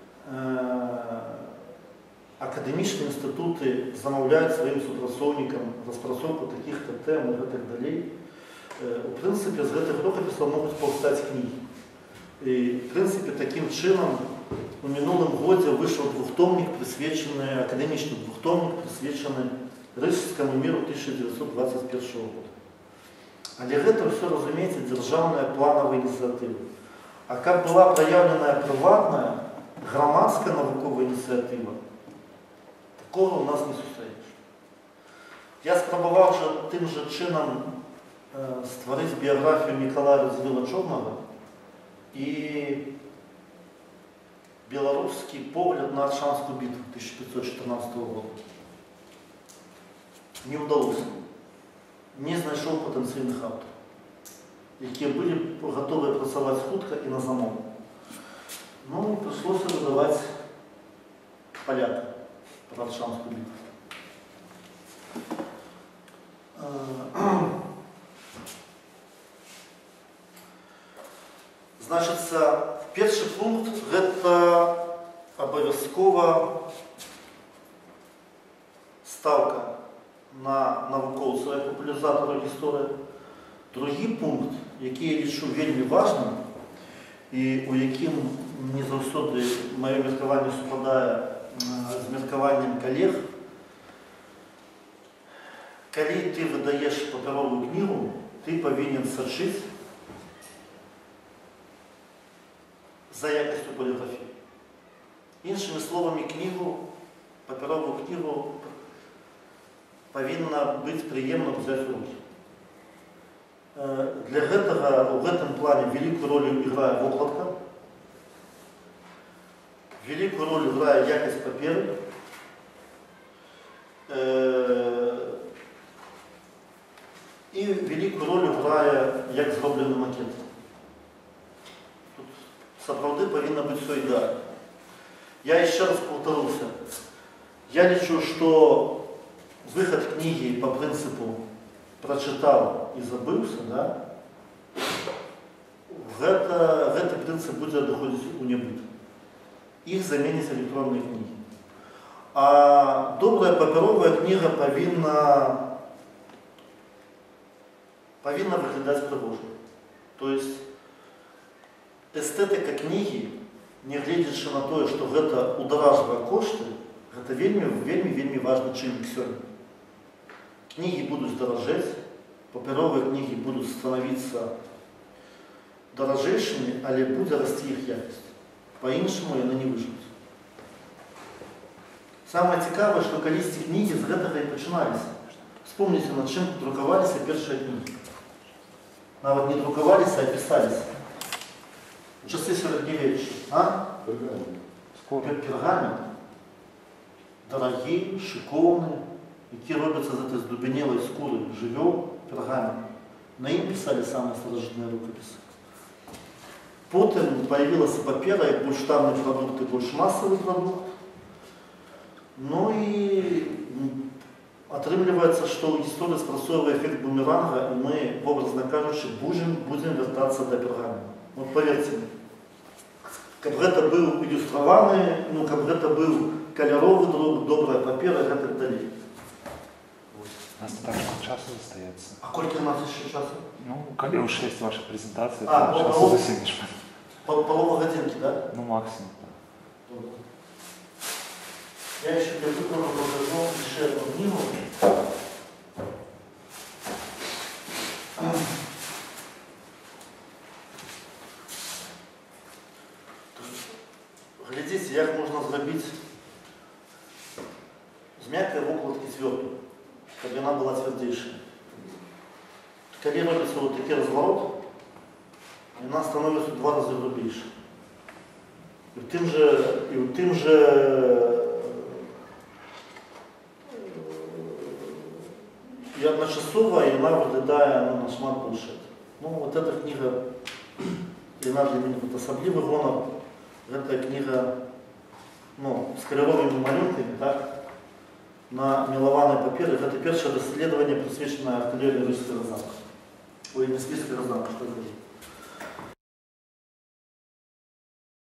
акадэмічныя інстытуты замаўляюць сваім супрацоўнікам распрацоўку такіх-то тэм і гэтак далей, э, у прынцыпе, з гэтых рукапісаў могуць паўстаць кнігі. І, в прынцыпе, такім чынам у мінулым годзе выйшаў двухтомнік, прысвечаны, акадэмічны двухтомнік, прысвечаны Рыжскаму міру тысяча девятьсот двадцать первого года. Але гэта ўсё, разумееце, дзяржаўная планавая ініцыятыва. А каб была праяўленая прыватная, грамадская навуковая ініцыятыва, такого у нас не сустаеш. Я спрабаваў жа тым жа чынам э, стварыць біяграфію Мікалая Радзівіла-Чорнага і беларускі погляд на Аршанскую бітву тысяча пятьсот четырнадцатого года. Не ўдалося. Не знайшоў патэнцыйных аўтараў, якія былі гатовыя працаваць хутка і на замову. Ну, прыйшлося выдаваць паляка пра Аршанскую бітву. Значыцца, першы пункт – гэта абавязкова стаўка на навукоўцаў як папулярызатараў гісторыі. Другі пункт, які я лічу вельмі важным, і у якім не заўсёды маё меркаванне супадае з меркаваннем калег. Калі ты выдаеш папяровую кнігу, ты павінен сачыць за якасцю поліграфіі. Іншымі словамі, кнігу, папяровую кнігу павінна быць прыемна ўзяць у рукі. Для гэтага, у гэтым плане, великую роль играе вокладка, великую роль играе якасць паперы, і великую роль играе, як зроблены макет. Тут сапраўды павінна быць все ідэальна. Я еще раз повторюся. Я лічу, что выход книги по принципу прочитал и забылся, да, гэта, гэты принцип будет доходить у небыт. Их заменят электронные книги. А добрая паперовая книга повинна, повинна выглядать прыгожа. То есть эстетика книги, не глядзячы на тое, што гэта ударажвае кошты, гэта вельмі, вельмі, вельмі важны чыннік сёння. Книги будут дорожать, паперовые книги будут становиться дорожейшими, але будет расти их якость. По-іншаму яны не выжывуць. Самое цікавае, што калісьці кнігі з гэтага і пачыналіся. Вспомніце, над чым друкаваліся першыя кнігі. Нават не друкаваліся, а пісаліся. В часы сярэднявечча. А? Пергамент. Пергамент. Дарагі, шыкоўны, які робяцца з этой здубянелай скуры жывёл, пергамент. На ім пісалі самыя старажытныя рукапісы. Потым появілася папера, як больш танны прадукт і больш масавы прадукт. Ну і атрымліваецца, што ў гісторыі спрацоўвае эфект бумеранга, і мы, образна кажучы, будзем, будзем вяртацца да пергамента. Вот поверьте мне, каб гэта быў ілюстраваны, ну, каб гэта быў каляровы друк, добрая папера і гэтак далей. У нас так шмат часу застаецца. А колькі у нас яшчэ часу? Ну, калі ўж ёсць ваша прэзентацыя, а, то часу зусім не шмат. Полова гадзінкі, да? Ну, максимум. Добре. Я еще для прикладу покажу еще одну книгу. Глядите, як можна зробити з м'якої вокладки тверду, щоб вона була твердіша. Коли робиться вот такий розворот, вона становиться в два рази грубіше. І в тим же, і в тим же і одночасово вона виглядає, ну, на шмат більше. Ну, вот эта книга, вона для мене асаблівий гонор. Эта книга ну, з кольоровими малюнками, так, на мілованій папері. Це перше дослідження присвячене артилерії руського замку. Ой, не свійського замку, що я кажу.